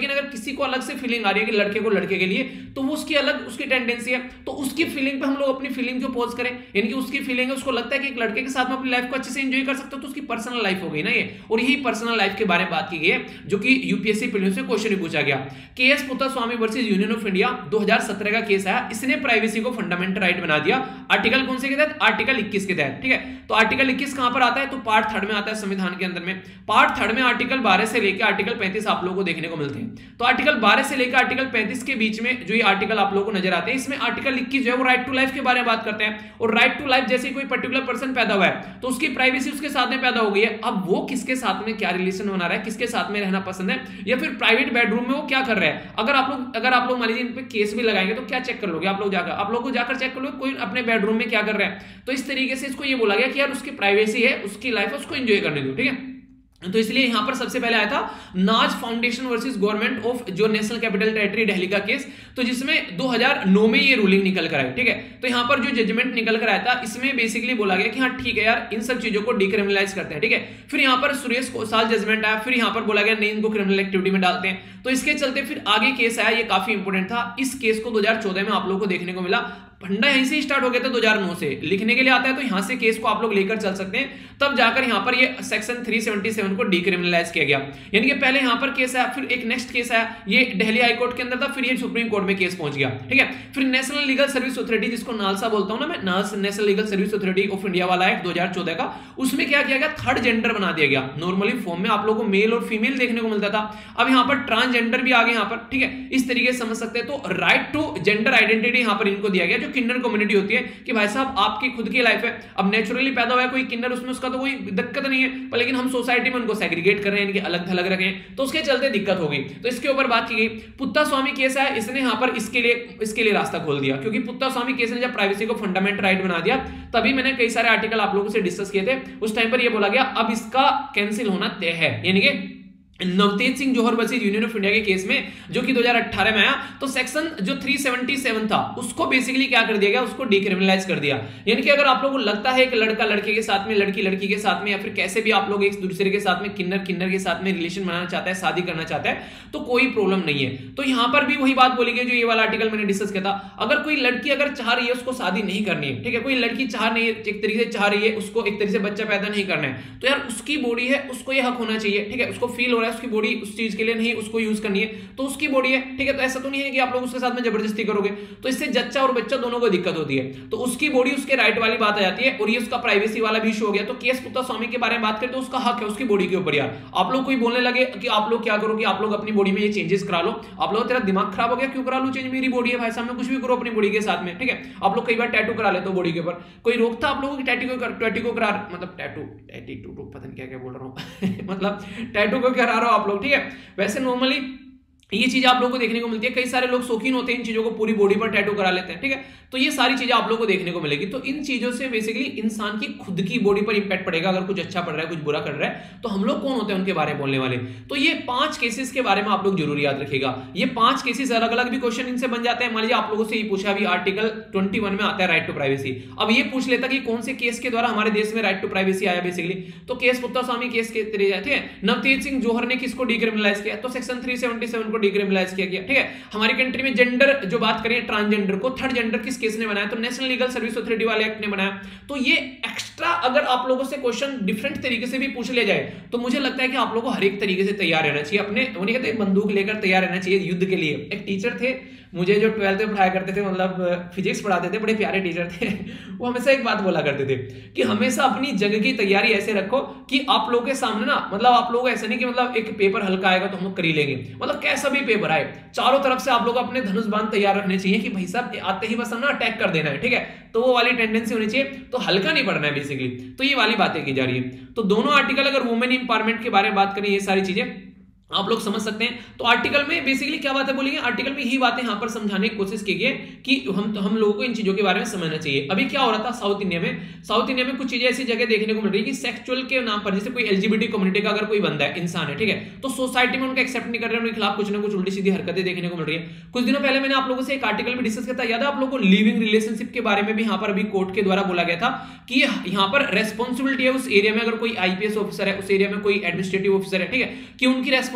लेकिन अगर किसी को अलग से फीलिंग आ रही है कि लड़के को लड़के के लिए, तो वो उसकी अलग उसकी टेंडेंसी है, तो उसकी फीलिंग पे हम लोग अपनी फीलिंग जो पोज करें, यानी कि उसकी फीलिंग है, उसको लगता है कि एक लड़के के साथ में अपनी लाइफ को अच्छे से एंजॉय कर सकते हो, तो उसकी पर्सनल लाइफ हो गई ना ये। और यही पर्सनल लाइफ के बारे में बात की गई है, जो कि यूपीएससी प्रीलिम्स से क्वेश्चन भी पूछा गया। KS Puttaswamy versus Union of India 2017 का केस है, इसने प्राइवेसी को फंडामेंटल राइट बना दिया। आर्टिकल कौन से के तहत? आर्टिकल 21 के तहत, ठीक है। तो आर्टिकल 21 कहां पर आता है? तो पार्ट 3 में आता है संविधान के अंदर में। पार्ट 3 में आर्टिकल 12 से लेकर आर्टिकल 35 आप लोगों को देखने को मिलते हैं। तो आर्टिकल 12 से लेकर आर्टिकल 35 के बीच में जो ये आर्टिकल आप लोगों को नजर आते हैं, इसमें आर्टिकल 21 जो है वो राइट टू लाइफ के बारे में बात करते हैं। और राइट टू लाइफ जैसे कोई पर्टिकुलर पर्सन पैदा हुआ है तो उसकी प्राइवेसी उसके साथ में पैदा हो गई है। अब वो किसके साथ में क्या रिलेशन बना रहा है, किसके साथ में रहना पसंद है, या फिर प्राइवेट बेडरूम में वो क्या कर रहा है, अगर आप लोग मान लीजिए इन पे केस भी लगाएंगे तो क्या चेक कर लोगे आप लोग को जाकर चेक कर लोगे कोई अपने बेडरूम में क्या कर रहा है। तो इस तरीके से इसको ये बोला गया कि यार उसकी प्राइवेसी है, उसकी लाइफ है, उसको एंजॉय करने दो, ठीक है। तो इसलिए यहां पर सबसे पहले आया था Naz Foundation versus Government of जो नेशनल कैपिटल टेरिटरी दिल्ली का केस, तो जिसमें 2009 में ये रूलिंग निकल कर आई, ठीक है। तो यहां पर जो जजमेंट निकल कर आया था, इसमें बेसिकली बोला गया कि हाँ ठीक है यार, इन सब चीजों को डिक्रिमिनलाइज करते हैं, ठीक है। फिर यहां पर सुरेश कोसाल जजमेंट आया, फिर यहां पर बोला गया नहीं इनको क्रिमिनल एक्टिविटी में डालते हैं। तो इसके चलते फिर आगे केस आया, ये काफी इंपोर्टेंट था। इस केस को 2014 में आप लोगों को देखने को मिला। फंडा यहीं से स्टार्ट हो गया था 2009 से, लिखने के लिए आता है तो यहां से केस को आप लोग लेकर चल सकते हैं। तब जाकर यहां पर ये सेक्शन 377 को डिक्रिमिनलाइज किया गया, यानी कि पहले यहां पर केस आया, फिर एक नेक्स्ट केस आया, ये दिल्ली हाई कोर्ट के अंदर था, फिर ये सुप्रीम कोर्ट में केस पहुंच गया, ठीक है। फिर नेशनल लीगल सर्विस अथॉरिटी, जिसको नालसा बोलता हूं ना मैं, National Legal Service Authority of India वाला एक्ट 2014 का, उसमें क्या किया गया, थर्ड जेंडर बना दिया गया। नॉर्मली फॉर्म में आप लोगों को मेल और फीमेल देखने को मिलता था, अब यहां पर ट्रांसजेंडर भी आ गए यहां पर, ठीक है। इस तरीके से समझ सकते हैं। तो राइट टू जेंडर आइडेंटिटी यहां पर इनको दिया गया, जो किन्नर कम्युनिटी होती है कि भाई साहब आपकी खुद की लाइफ है, अब नेचुरली पैदा हुआ है कोई किन्नर, उसमें उसका तो कोई दिक्कत नहीं है, पर लेकिन हम सोसाइटी में उनको सेग्रीगेट कर रहे हैं, इनके अलग थलग रखे हैं, तो उसके चलते दिक्कत हो गई। तो इसके ऊपर बात की गई। पुत्तास्वामी केस है, इसने यहां पर इसके लिए रास्ता खोल दिया, क्योंकि पुत्तास्वामी केस ने जब प्राइवेसी को फंडामेंटल राइट बना दिया, तभी मैंने कई सारे आर्टिकल आप लोगों से डिस्कस किए थे। उस टाइम पर यह बोला गया अब इसका कैंसिल होना तय है, यानी कि Navtej Singh Johar versus Union of India के केस में, जो कि 2018 में आया, तो सेक्शन जो 377 था उसको बेसिकली क्या कर दिया गया, उसको डिक्रिमिनलाइज कर दिया। यानी कि अगर आप लोगों को लगता है कि लड़का लड़के के साथ में, लड़की लड़की के साथ में, या फिर कैसे भी आप लोग एक दूसरे के साथ में, किन्नर के साथ में रिलेशन बनाना चाहता है, शादी करना चाहता है, तो कोई प्रॉब्लम नहीं है। तो यहां पर भी वही बात बोली गई जो ये वाला आर्टिकल मैंने डिस्कस किया था। अगर कोई लड़की अगर चाह रही है उसको शादी नहीं करनी है, ठीक है, कोई लड़की चाह नहीं है, एक तरीके से चाह रही है उसको एक तरीके से बच्चा पैदा नहीं करना है, तो यार उसकी बॉडी है, उसको ये हक होना चाहिए, ठीक है। उसको फील हो रहा है उसकी बॉडी उस चीज के लिए नहीं उसको यूज करनी है, तो उसकी बॉडी है, ठीक है। तो ऐसा तो नहीं है कि आप लोग उसके साथ में जबरदस्ती करोगे, तो इससे जच्चा और बच्चा दोनों को दिक्कत होती है। तो उसकी बॉडी उसके राइट वाली बात आ जाती है, और ये उसका प्राइवेसी वाला भी इशू हो गया। तो केएस पुत्तास्वामी के बारे में बात करें तो उसका हक है उसकी बॉडी के ऊपर। यार आप लोग कोई बोलने लगे कि आप लोग क्या करो कि आप लोग अपनी बॉडी में ये चेंजेस करा लो, आप लोग तेरा दिमाग खराब हो गया, क्यों करा लो चेंज, मेरी बॉडी है भाई साहब, मैं कुछ भी करो अपनी बॉडी के साथ में, ठीक है। आप लोग कई बार टैटू करा लेते हो बॉडी के ऊपर, कोई रोकता आप लोगों की टैटू को करा, मतलब टैटू पता नहीं क्या बोल रहा हूं मतलब टैटू को करा रहा हो आप लोग, ठीक है। वैसे नॉर्मली ये चीज आप लोगों को देखने को मिलती है, कई सारे लोग शौकीन होते हैं इन चीजों को पूरी बॉडी पर टैटू करा लेते हैं, ठीक है। तो ये सारी चीजें आप लोगों को देखने को मिलेगी। तो इन चीजों से बेसिकली इंसान की खुद की बॉडी पर इंपैक्ट पड़ेगा, अगर कुछ अच्छा पड़ रहा है कुछ बुरा कर रहा है, तो हम लोग कौन होते हैं उनके बारे में बोलने वाले। तो ये 5 केसेस के बारे में आप लोग जरूर याद रखिएगा। ये 5 केसेस अलग अलग भी क्वेश्चन इनसे बन जाते हैं। मान लीजिए आप लोगों से ये पूछा, अभी आर्टिकल 21 में आता है राइट टू प्राइवेसी, अब ये पूछ लेता कि कौन से केस के द्वारा हमारे देश में राइट टू प्राइवेसी आया बेसिकली, तो केस पुत्तास्वामी केस के तरीके, ठीक है। नवतेज सिंह जौहर ने किसको डिक्रिमिनलाइज किया, तो सेक्शन 377 को डिक्रिमिनलाइज किया गया, ठीक है। हमारी कंट्री में जेंडर जो बात करें ट्रांसजेंडर को, थर्ड जेंडर किस केस ने बनाया, तो नेशनल लीगल सर्विस अथॉरिटी वाले एक्ट ने बनाया। तो ये एक्स्ट्रा अगर आप लोगों से क्वेश्चन डिफरेंट तरीके से भी पूछ लिया जाए, तो मुझे लगता है कि आप लोगों को हर एक तरीके से तैयार रहना चाहिए, अपने उन्हें कहते हैं बंदूक लेकर तैयार रहना चाहिए युद्ध के लिए। एक टीचर थे मुझे जो 12th में पढ़ाया करते थे, मतलब फिजिक्स पढ़ाते थे, बड़े प्यारे टीचर थे वो हमेशा एक बात बोला करते थे कि हमेशा अपनी जगह की तैयारी ऐसे रखो कि आप लोगों के सामने ना, मतलब आप लोग ऐसा नहीं कि मतलब एक पेपर हल्का आएगा तो हम लोग कर ही लेंगे, मतलब कैसा भी पेपर आए चारों तरफ से आप लोग अपने धनुष बाण तैयार रखने चाहिए कि भाई साहब आते ही बस हम ना अटैक कर देना है, ठीक है। तो वो वाली टेंडेंसी होनी चाहिए, तो हल्का नहीं पड़ना है बेसिकली। तो ये वाली बातें की जा रही है। तो दोनों आर्टिकल, अगर वुमेन इंपावरमेंट के बारे में बात करें, ये सारी चीजें आप लोग समझ सकते हैं। तो आर्टिकल में बेसिकली क्या बातें बोली गई, आर्टिकल में यही बातें यहां पर समझाने की कोशिश की गई है कि हम लोगों को इन चीजों के बारे में समझना चाहिए। अभी क्या हो रहा था साउथ इंडिया में कुछ चीजें ऐसी जगह देखने को मिल रही है कि सेक्सुअल के नाम पर, जैसे कोई एलजीबीटी कम्युनिटी का अगर कोई बंदा है, इंसान है, ठीक है, तो सोसाइटी में उनका एक्सेप्ट नहीं कर रहे हैं, उनके खिलाफ कुछ ना कुछ उल्टी सीधी हरकतें देखने को मिल रही है। कुछ दिनों पहले मैंने आप लोगों से एक आर्टिकल भी डिस्कस किया था, याद है आप लोगों को, लिविंग रिलेशनशिप के बारे में भी यहाँ पर अभी कोर्ट के द्वारा बोला गया था कि यहाँ पर रेस्पॉन्सिबिलिटी है उस एरिया में, अगर कोई आईपीएस ऑफिसर है, उस एरिया में कोई एडमिनिस्ट्रेटिव ऑफिसर है, ठीक है, कि उनकी रेस्पॉन्सिबिलिटी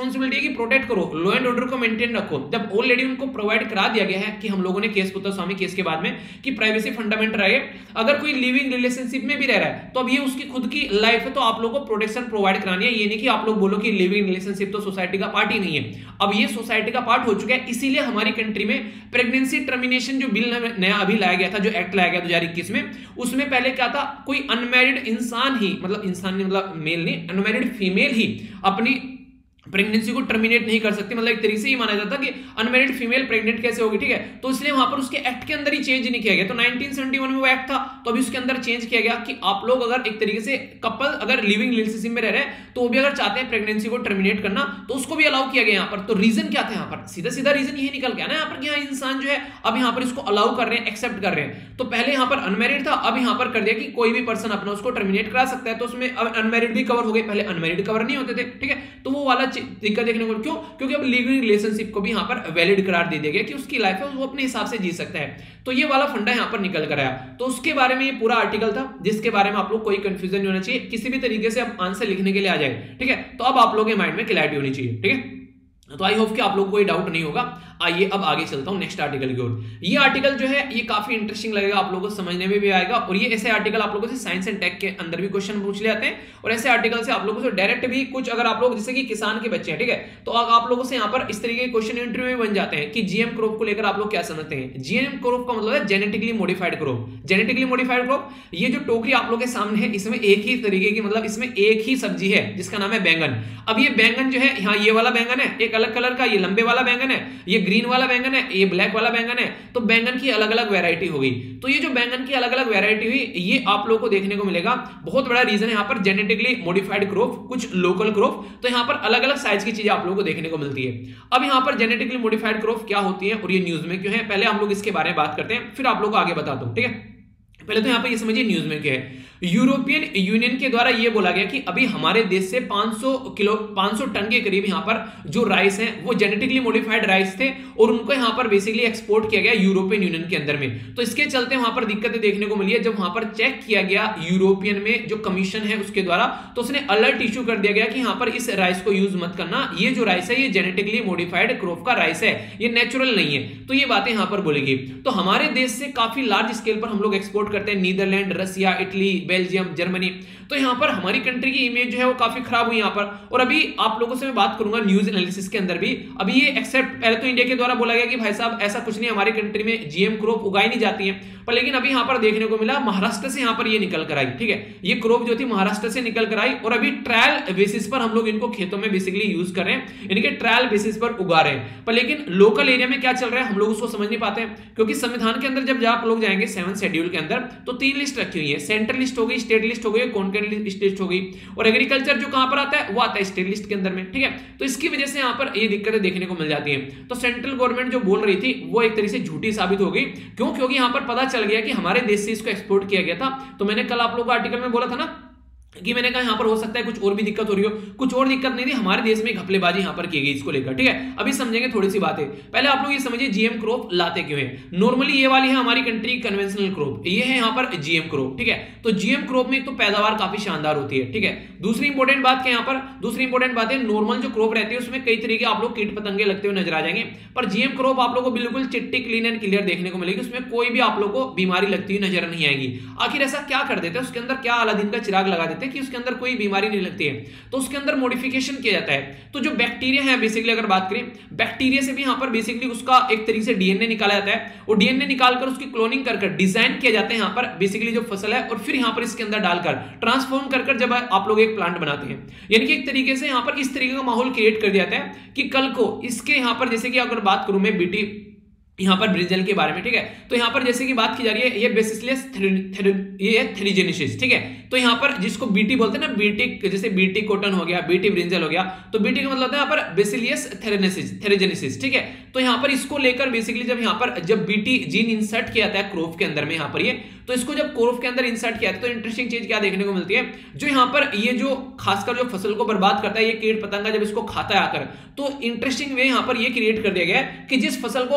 रिस्पॉन्सिबिलिटी है कि प्रोटेक्ट करो, लॉ एंड ऑर्डर को मेंटेन रखो। जब ऑलरेडी उनको प्रोवाइड करा दिया गया है कि हम लोगों ने केस पुत्तस्वामी केस के बाद में कि प्राइवेसी फंडामेंट रहे, अगर कोई लिविंग रिलेशनशिप में भी रह रहा है तो अब ये उसकी खुद की लाइफ है, तो आप लोगों को प्रोटेक्शन प्रोवाइड करानी है। ये नहीं कि आप लोग बोलो कि लिविंग रिलेशनशिप तो सोसाइटी का पार्ट ही नहीं है, अब ये सोसाइटी का पार्ट हो चुका है। इसीलिए हमारी कंट्री में प्रेगनेंसी टर्मिनेशन जो बिल नया अभी लाया गया था, जो एक्ट लाया गया 2021 में, उसमें पहले क्या था, कोई अनमैरिड इंसान ही, मतलब इंसान मतलब मेल नहीं, अनमैरिड फीमेल ही अपनी प्रेगनेंसी को टर्मिनेट नहीं कर सकती, मतलब एक तरीके से ही माना जाता कि अनमैरिड फीमेल प्रेग्नेंट कैसे होगी, ठीक है। तो इसलिए वहां पर उसके एक्ट के अंदर ही चेंज नहीं किया गया। तो 1971 में वो एक्ट था, तो अभी उसके अंदर चेंज किया गया कि आप लोग अगर एक तरीके से कपल अगर लिविंग रिलेशनशिप में रह रहे हैं तो वो भी अगर चाहते हैं प्रेगनेंसी को टर्मिनेट करना तो उसको भी अलाउ किया गया यहाँ पर। तो रीजन क्या था यहाँ पर, सीधा सीधा रीजन यही निकल गया ना यहाँ पर कि इंसान जो है अब यहाँ पर इसको अलाउ कर रहे हैं, एक्सेप्ट कर रहे हैं। तो पहले यहाँ पर अनमैरिड था, अब यहाँ पर कर दिया कि कोई भी पर्सन अपना उसको टर्मिनेट करा सकता है। तो उसमें अब अनमैरिड भी कवर हो गए, पहले अनमैरिड कवर नहीं होते थे, ठीक है। तो वो वाला तरीका देखने को, क्यों, क्योंकि अब लिविंग रिलेशनशिप को भी यहां पर वैलिड करार दे दिया गया कि उसकी लाइफ है वो अपने हिसाब से जी सकता है। तो ये वाला फंडा यहां पर निकल कर आया। तो उसके बारे में ये पूरा आर्टिकल था, जिसके बारे में आप लोग कोई कंफ्यूजन नहीं होना चाहिए, किसी भी तरीके से अब आंसर लिखने के लिए आ जाए, ठीक है। तो अब आप लोगों के माइंड में क्लैरिटी होनी चाहिए, ठीक है। तो आई होप कि आप लोग को कोई डाउट नहीं होगा। आइए अब आगे चलता हूं नेक्स्ट आर्टिकल की ओर। ये आर्टिकल जो है ये काफी इंटरेस्टिंग लगेगा, आप लोगों को समझने में भी आएगा। और ये ऐसे आर्टिकल आप लोगों से साइंस एंड टेक के अंदर भी क्वेश्चन पूछ ले आते हैं, और ऐसे आर्टिकल से आप लोगों से डायरेक्ट भी कुछ, अगर आप लोग जैसे कि किसान के बच्चे हैं, ठीक है, तो आप लोगों से यहाँ पर इस तरीके के क्वेश्चन इंटरव्यू में बन जाते हैं कि जीएम क्रॉप को लेकर आप लोग क्या समझते हैं। जीएम क्रॉप का मतलब है genetically modified crop. Genetically modified crop, ये जो टोकरी आप लोग के सामने है, इसमें एक ही तरीके की, मतलब इसमें एक ही सब्जी है जिसका नाम है बैंगन। अब ये बैंगन जो है, यहाँ ये वाला बैंगन है एक अलग कलर का, ये लंबे वाला बैंगन है, ये ग्रीन वाला बैंगन है, ये ब्लैक वाला बैंगन है। तो बैंगन की अलग अलग वैरायटी होगी। तो ये जो बैंगन की अलग अलग वैरायटी हुई, ये आप लोगों को देखने को मिलेगा। बहुत बड़ा रीजन है यहाँ पर जेनेटिकली मॉडिफाइड क्रॉप, कुछ लोकल क्रॉप। तो यहाँ पर अलग अलग साइज की चीजें आप लोगों को देखने को मिलती है। अब यहाँ पर जेनेटिकली मॉडिफाइड क्रॉप क्या होती है और ये न्यूज में क्यों है, पहले हम लोग इसके बारे में बात करते हैं, फिर आप लोग को आगे बताता हूं, ठीक है। पहले तो यहाँ पर ये समझिए न्यूज में क्या है। यूरोपियन यूनियन के द्वारा यह बोला गया कि अभी हमारे देश से 500 टन के करीब यहाँ पर जो राइस हैं वो जेनेटिकली मॉडिफाइड राइस थे, और उनको यहाँ पर बेसिकली एक्सपोर्ट किया गया यूरोपियन यूनियन के अंदर में। तो इसके चलते वहां पर दिक्कतें देखने को मिली है। जब वहां पर चेक किया गया यूरोपियन में जो कमीशन है उसके द्वारा, तो उसने अलर्ट इश्यू कर दिया गया कि यहाँ पर इस राइस को यूज मत करना, ये जो राइस है ये जेनेटिकली मॉडिफाइड क्रॉप का राइस है, ये नेचुरल नहीं है। तो ये बातें यहाँ पर बोलेगी। तो हमारे देश से काफी लार्ज स्केल पर हम लोग एक्सपोर्ट करते हैं, Netherland, Russia, Italy, Belgium, Germany. तो यहां पर हमारी कंट्री की इमेज जो है वो काफी खराब हुई यहां पर। और अभी आप लोगों से मैं बात करूंगा न्यूज एनालिसिस के अंदर भी, अभी ये एक्सेप्ट, पहले तो इंडिया के द्वारा बोला गया कि भाई साहब ऐसा कुछ नहीं, हमारी कंट्री में जीएम क्रॉप उगाई नहीं जाती है, पर लेकिन अभी यहां पर देखने को मिला महाराष्ट्र से यहां पर ये निकल कर आई, ठीक है। ये क्रॉप जो थी महाराष्ट्र से निकल कर आई, और अभी ट्रायल बेसिस पर हम लोग इनको खेतों में बेसिकली यूज कर रहे हैं, इनके ट्रायल बेसिस पर उगा रहे हैं। पर लेकिन लोकल एरिया में क्या चल रहा है हम लोग उसको समझ नहीं पाते हैं, क्योंकि संविधान के अंदर जब आप लोग जाएंगे 7th शेड्यूल के अंदर, तो 3 लिस्ट रखी हुई है, सेंट्रल लिस्ट हो गई, स्टेट लिस्ट हो गई, कॉन्करेंट लिस्ट हो गई, और एग्रीकल्चर जो कहां पर आता है वो आता है स्टेट लिस्ट के अंदर में, ठीक है। तो इसकी वजह से यहां पर ये दिक्कतें देखने को मिल जाती हैं। तो सेंट्रल गवर्नमेंट जो बोल रही थी वो एक तरीके से झूठी साबित हो गई। क्यों? क्योंकि यहां पर पता चल गया कि हमारे देश से इसको एक्सपोर्ट किया गया था। तो मैंने कल आप लोगों को आर्टिकल में बोला था ना कि मैंने कहा यहां पर हो सकता है कुछ और भी दिक्कत हो रही हो, कुछ और दिक्कत नहीं थी, हमारे देश में घपलेबाजी यहां पर की गई इसको लेकर, ठीक है। अभी समझेंगे थोड़ी सी बातें। पहले आप लोग ये समझिए जीएम क्रॉप लाते क्यों है। नॉर्मली ये वाली है हमारी कंट्री की कन्वेंशनल क्रॉप, ये है यहां पर जीएम क्रॉप, ठीक है। तो जीएम क्रॉप में एक तो पैदावार काफी शानदार होती है, ठीक है। दूसरी इंपॉर्टेंट बात क्या, यहां पर दूसरी इंपॉर्टेंट बात है, नॉर्मल जो क्रॉप रहती है उसमें कई तरीके आप लोग कीट पतंगे लगते हुए नजर आ जाएंगे, पर जीएम क्रॉप आप लोग को बिल्कुल चिट्टी, क्लीन एंड क्लियर देखने को मिलेगी, उसमें कोई भी आप लोग को बीमारी लगती हुई नजर नहीं आएगी। आखिर ऐसा क्या कर देते हैं, उसके अंदर क्या अलादीन का चिराग लगा देते हैं कि उसके अंदर कोई बीमारी नहीं लगती है। तो उसके अंदर मॉडिफिकेशन किया जाता है। तो जो बैक्टीरिया है बेसिकली अगर बात करें, बैक्टीरिया से भी यहां पर बेसिकली उसका एक तरीके से डीएनए निकाला जाता है, और डीएनए निकालकर उसकी क्लोनिंग कर डिजाइन किया जाता है यहां पर बेसिकली जो फसल है, और फिर यहां पर इसके अंदर डालकर ट्रांसफॉर्म कर जब आप लोग एक प्लांट बनाते हैं, यानी कि एक तरीके से यहां पर इस तरीके का माहौल क्रिएट कर दिया जाता है कि कल को इसके यहां पर, जैसे कि अगर बात करूं मैं बीटी यहां पर ब्रिंजल के बारे में, ठीक है। तो यहां पर जैसे कि बात की जा रही है, ये बेसिसलियस ये थेरिजेनेसिस, ठीक है। तो यहां पर जिसको बीटी बोलते हैं ना, बीटी, जैसे बीटी कॉटन हो गया, बीटी ब्रिंजल हो गया, तो बीटी का मतलब होता है यहां पर बेसिलियस थेरिजेनेसिस, ठीक है। तो यहां पर इसको लेकर बेसिकली जब बीटी जीन इंसर्ट किया जाता है क्रॉप के अंदर में, यहां पर ये, तो इसको जब क्रॉप के अंदर इंसर्ट किया जाता है, तो इंटरेस्टिंग चीज क्या देखने को मिलती है, जो यहां पर ये जो खासकर जो फसल को बर्बाद करता है, ये कीट पतंगा जब इसको खाता है आकर, तो इंटरेस्टिंग वे यहां पर ये क्रिएट कर दिया गया है कि जिस फसल को खाकर ये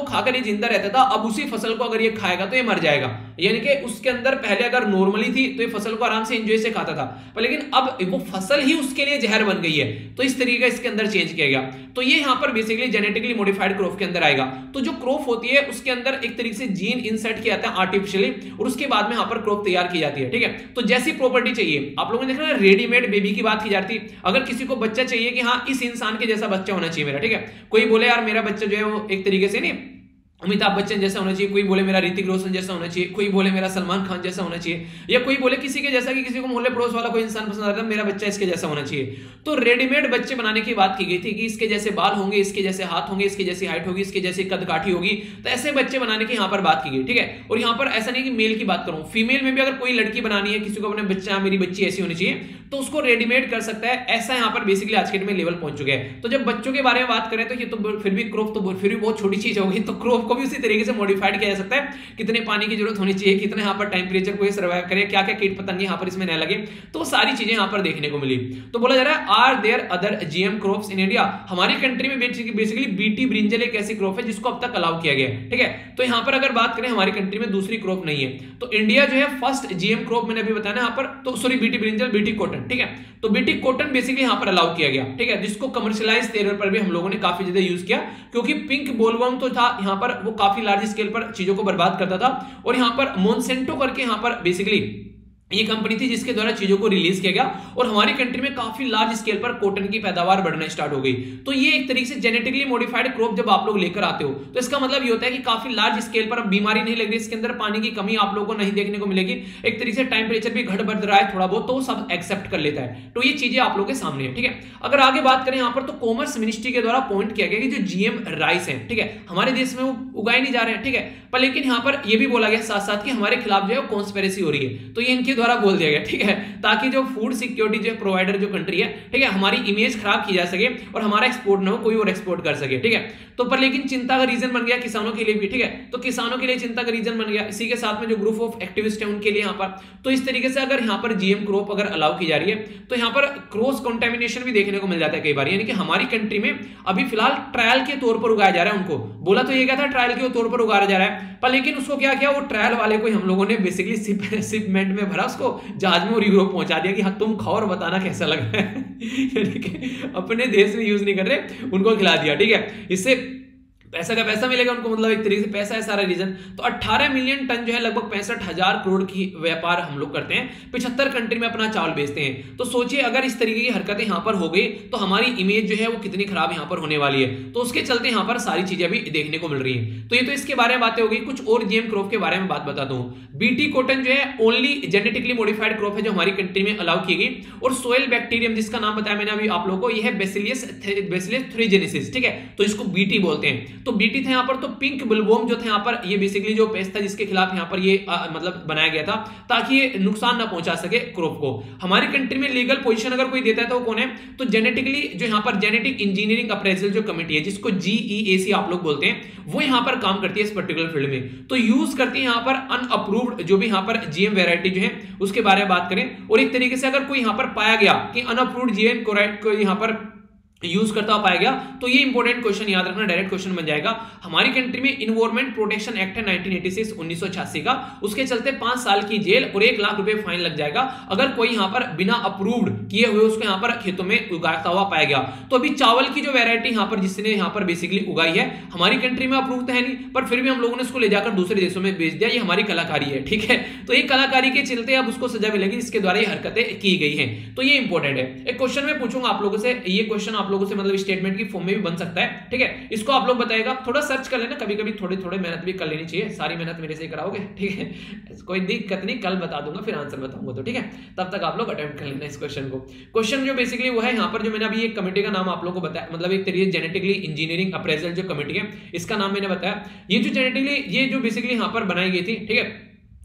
जिंदा रहता था, अब उसी फसल को अगर ये खाएगा तो ये मर जाएगा। यानी कि उसके अंदर पहले अगर नॉर्मली थी तो ये फसल को आराम से एंजॉय से खाता था, पर लेकिन अब वो फसल ही उसके लिए जहर बन गई है, तो इस तरीके का इसके अंदर चेंज किया गया। तो ये यहां पर बेसिकली जेनेटिकली मॉडिफाइड क्रॉप के अंदर आएगा। तो जो क्रॉप होती है उसके अंदर एक तरीके से जीन इंसर्ट किया जाता है आर्टिफिशियली, और उसके बाद में यहां पर क्रॉप तैयार की जाती है। ठीक है, तो जैसी प्रॉपर्टी चाहिए, आप लोगों ने देखा ना रेडीमेड बेबी की बात की जाती है। अगर किसी को बच्चा चाहिए कि हाँ इस इंसान के जैसा बच्चा होना चाहिए मेरा, ठीक है, कोई बोले यार मेरा बच्चा जो है वो एक तरीके से नहीं अमिताभ बच्चन जैसा होना चाहिए, कोई बोले मेरा ऋतिक रोशन जैसा होना चाहिए, कोई बोले मेरा सलमान खान जैसा होना चाहिए, या कोई बोले किसी के जैसा कि किसी को मोहल्ले पड़ोस वाला कोई इंसान पसंद आता है, मेरा बच्चा इसके जैसा होना चाहिए। तो रेडीमेड बच्चे बनाने की बात की गई थी कि इसके जैसे बाल होंगे, इसके जैसे हाथ होंगे, इसकी जैसी हाइट होगी, इसके जैसी कद काठी होगी, तो ऐसे बच्चे बनाने की यहाँ पर बात की गई। ठीक है, और यहाँ पर ऐसा नहीं कि मेल की बात करूं, फीमेल में भी अगर कोई लड़की बनानी है, किसी को अपने बच्चा मेरी बच्ची ऐसी होनी चाहिए, तो उसको रेडीमेड कर सकता है। ऐसा यहाँ पर बेसिकली आज के डेट में लेवल पहुंच चुके हैं। तो जब बच्चों के बारे में बात करें तो ये तो फिर भी क्रॉप तो फिर भी बहुत छोटी चीज होगी, तो क्रॉप को भी उसी तरीके से मॉडिफाइड किया जा सकता है। कितने पानी की जरूरत होनी चाहिए, कितने यहाँ पर टेम्परेचर को सर्वाइव करे, क्या क्या कीट पतंगे यहाँ पर इसमें न लगे, तो सारी चीजें यहाँ पर देखने को मिली। तो बोला जा रहा है are there other GM crops in India. हमारी कंट्री में बेसिकली बीटी ब्रिंजल एक ऐसी क्रॉप है जिसको अब तक अलाउ किया गया है। ठीक है, तो यहाँ पर अगर बात करें हमारी कंट्री में दूसरी क्रॉप नहीं है, तो इंडिया जो है फर्स्ट जीएम क्रॉप मैंने अभी बताया यहाँ पर, तो sorry BT brinjal BT cotton. ठीक है, तो बीटी कॉटन बेसिकली यहाँ पर अलाउ किया गया। ठीक है, जिसको कमर्शियलाइज लेवल पर भी हम लोगों ने काफी ज्यादा यूज किया, क्योंकि पिंक बोलवर्म तो था यहाँ पर, वो काफी लार्ज स्केल पर चीजों को बर्बाद करता था। और यहाँ पर मोनसेंटो करके यहाँ पर बेसिकली ये कंपनी थी जिसके द्वारा चीजों को रिलीज किया गया, और हमारी कंट्री में काफी लार्ज स्केल पर कॉटन की पैदावार बढ़ना स्टार्ट हो गई। तो ये एक तरीके से जेनेटिकली मॉडिफाइड क्रॉप जब आप लोग लेकर आते हो, तो इसका मतलब ये होता है कि काफी लार्ज स्केल पर अब बीमारी नहीं लग रही, इसके अंदर पानी की कमी आप लोगों को नहीं देखने को मिलेगी, एक तरीके से टेम्परेचर भी घट बढ़ रहा है थोड़ा बहुत, तो वो सब एक्सेप्ट कर लेता है। तो ये चीजें आप लोगों के सामने है। ठीक है, अगर आगे बात करें यहाँ पर, तो कॉमर्स मिनिस्ट्री के द्वारा पॉइंट किया गया कि जो जीएम राइस है, ठीक है, हमारे देश में वो उगाए नहीं जा रहे हैं। ठीक है, पर लेकिन यहाँ पर ये भी बोला गया साथ साथ कि हमारे खिलाफ जो है कॉन्स्पिरेसी हो रही है, तो ये इनके द्वारा बोल दिया गया। ठीक है, ताकि जो फूड सिक्योरिटी जो प्रोवाइडर जो कंट्री है, ठीक है, हमारी इमेज खराब की जा सके और हमारा एक्सपोर्ट ना हो, कोई और एक्सपोर्ट कर सके। ठीक है, तो पर लेकिन चिंता का रीजन बन गया किसानों के लिए भी। ठीक है, तो किसानों के लिए चिंता का रीजन बन गया, इसी के साथ में जो ग्रुप ऑफ एक्टिविस्ट है उनके लिए यहाँ पर। तो इस तरीके से अगर यहाँ पर जीएम क्रॉप अगर अलाउ की जा रही है, तो यहाँ पर क्रॉस कंटेमिनेशन भी देखने को मिल जाता है कई बार। यानी कि हमारी कंट्री में अभी फिलहाल ट्रायल के तौर पर उगाया जा रहा है, उनको बोला तो ये क्या था, ट्रायल के तौर पर उगाया जा रहा है, पर लेकिन उसको क्या किया, वो ट्रायल वाले को हम लोगों ने बेसिकली शिपमेंट में भरा, उसको जहाज में और यूरोप पहुंचा दिया कि हाँ तुम खाओ और बताना कैसा लगा है। यानी कि अपने देश में यूज नहीं कर रहे, उनको खिला दिया। ठीक है, इससे पैसा का पैसा मिलेगा उनको, मतलब एक तरीके से पैसा है सारा रीजन। तो 18 मिलियन टन जो है लगभग 65,000 करोड़ की व्यापार हम लोग करते हैं, 75 कंट्री में अपना चावल बेचते हैं। तो सोचिए अगर इस तरीके की हरकतें यहाँ पर हो गई तो हमारी इमेज जो है वो कितनी खराब यहाँ पर होने वाली है। तो उसके चलते यहाँ पर सारी चीजें भी देखने को मिल रही है। तो ये तो इसके बारे में बातें हो गई। कुछ और जीएम क्रॉप के बारे में बात बताता हूँ। बीटी कॉटन जो है ओनली जेनेटिकली मॉडिफाइड क्रॉप है जो हमारी कंट्री में अलाउ की गई, और सोयल बैक्टीरियम जिसका नाम बताया मैंने अभी आप लोगों को, यह है बेसिलियस थ्रीजेनेसिस। ठीक है, तो इसको बीटी बोलते हैं। तो बीटी थे यहाँ पर, तो पिंक बुलवॉर्म जो थे यहाँ पर, ये बेसिकली जो पेस्ट था जिसके खिलाफ यहाँ पर ये मतलब बनाया गया था ताकि ये नुकसान ना पहुंचा सके क्रॉप को। हमारी कंट्री में लीगल पोजीशन अगर कोई देता है तो वो कौन है, तो जेनेटिकली जो यहाँ पर जेनेटिक इंजीनियरिंग अप्रेजल जो कमेटी है जिसको GEAC आप लोग बोलते हैं, वो यहाँ पर काम करती है इस पर्टिकुलर फील्ड में। तो यूज करती है यहाँ पर अनअप्रूव्ड जो भी यहाँ पर जीएम वेराइटी जो है उसके बारे में बात करें। और एक तरीके से अगर कोई यहाँ पर पाया गया कि अनअप्रूव्ड जीएम को यहाँ पर यूज करता हुआ पाया गया, तो ये इंपॉर्टेंट क्वेश्चन याद रखना, डायरेक्ट क्वेश्चन बन जाएगा। हमारी कंट्री में इन्वायरमेंट प्रोटेक्शन एक्ट है 1986 1986 का, उसके चलते 5 साल की जेल और 1 लाख रुपए फाइन लग जाएगा अगर कोई यहाँ पर बिना अप्रूव्ड किए हुए उसको यहाँ पर खेतों में उगाता हुआ पाया गया। तो अभी चावल की जो वेरायटी यहाँ पर जिसने यहाँ पर बेसिकली उगाई है, हमारी कंट्री में अप्रूव तो है नहीं, पर फिर भी हम लोगों ने उसको ले जाकर दूसरे देशों में बेच दिया। ये हमारी कलाकारी है। ठीक है, तो ये कलाकारी के चलते अब उसको सजा मिलेगी जिसके द्वारा ये हरकतें की गई है। तो ये इंपॉर्टेंट है। एक क्वेश्चन मैं पूछूंगा आप लोगों से, ये क्वेश्चन आप लोगों से मतलब स्टेटमेंट की फॉर्म में भी बन सकता है। ठीक है, इसको आप लोग बताएगा, थोड़ा सर्च कर लेना, कभी कभी थोड़ी थोड़ी मेहनत भी कर लेनी चाहिए, सारी मेहनत मेरे से ही कराओगे। ठीक है, कोई दिक्कत नहीं, कल बता दूंगा फिर आंसर बताऊंगा, तो ठीक है, तब तक आप लोग अटेम्प्ट कर लेना इस क्वेश्चन को। क्वेश्चन जो बेसिकली वो है यहाँ पर, जो मैंने अभी एक कमेटी का नाम आप लोगों को बताया, मतलब एक तरीके जेनेटिकली इंजीनियरिंग अप्रेजल जो कमेटी है इसका नाम मैंने बताया। ये जो जेनेटिकली ये जो बेसिकली यहाँ पर बनाई गई थी, ठीक है,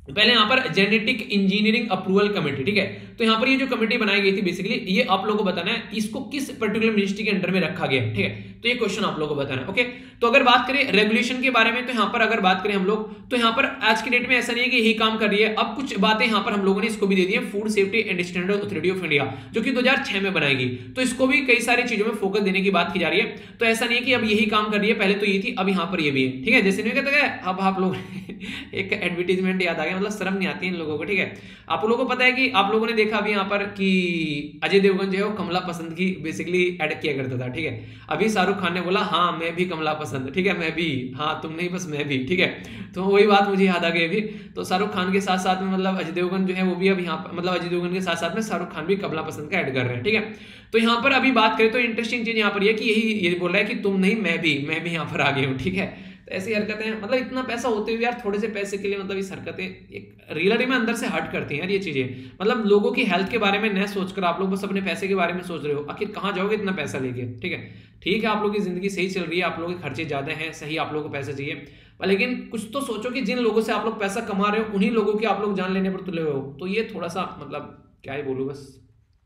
पहले यहाँ पर जेनेटिक इंजीनियरिंग अप्रूवल कमेटी, ठीक है। तो यहाँ पर ये जो कमेटी बनाई गई थी बेसिकली ये आप लोगों को बताना है इसको किस पर्टिकुलर मिनिस्ट्री के अंडर में रखा गया है, ठीक है। तो ये क्वेश्चन आप लोगों को बताना है, ओके। तो अगर बात करें रेगुलेशन के बारे में, तो यहाँ पर अगर बात करें हम लोग, तो यहाँ पर आज की डेट में ऐसा नहीं है कि यही काम कर रही है। अब कुछ बातें यहाँ पर हम लोगों ने इसको भी दे दी है, Food Safety and Standard Authority of India, जो कि 2006 में बनाई गई। तो इसको भी कई सारी चीजों में फोकस देने की बात की जा रही है। तो ऐसा नहीं है कि अब यही काम कर रही है, पहले तो ये थी अब यहाँ पर ये भी है, ठीक है। जैसे नहीं कहते अब आप लोग एक एडवर्टीजमेंट याद आ गया, मतलब शर्म नहीं आती इन लोगों को, ठीक है। आप लोगों को पता है कि आप लोगों ने देखा अभी यहाँ पर कि अजय देवगन जो है वो कमला पसंद की बेसिकली ऐड किया करता था, ठीक है। अभी शाहरुख खान ने बोला हाँ मैं भी कमला पसंद, ठीक है, मैं भी, हाँ तुम नहीं बस मैं भी, ठीक है। तो वही बात मुझे याद आ गई अभी। तो शाहरुख खान के साथ साथ में मतलब अजय देवगन जो है वो भी अब यहाँ पर मतलब अजय देवगन के साथ साथ में शाहरुख खान भी कमला पसंद का ऐड कर रहे हैं, ठीक है। तो यहाँ पर अभी बात करें तो इंटरेस्टिंग चीज यहाँ पर ये कि यही ये बोल रहा है कि तुम नहीं मैं भी यहाँ पर आ गई हूँ, ठीक है। तो ऐसी हरकतें मतलब इतना पैसा होते हुए यार थोड़े से पैसे के लिए मतलब इस हरकतें एक रियलिटी में अंदर से हर्ट करती हैं यार ये चीजें। मतलब लोगों की हेल्थ के बारे में न सोचकर आप लोग बस अपने पैसे के बारे में सोच रहे हो, आखिर कहाँ जाओगे इतना पैसा लेके, ठीक है। ठीक है आप लोगों की जिंदगी सही चल रही है, आप लोगों के खर्चे ज्यादा हैं, सही आप लोगों को पैसा चाहिए, लेकिन कुछ तो सोचो कि जिन लोगों से आप लोग पैसा कमा रहे हो उन्हीं लोगों की आप लोग जान लेने पर तुले हुए हो। तो ये थोड़ा सा मतलब क्या ही बोलूं बस।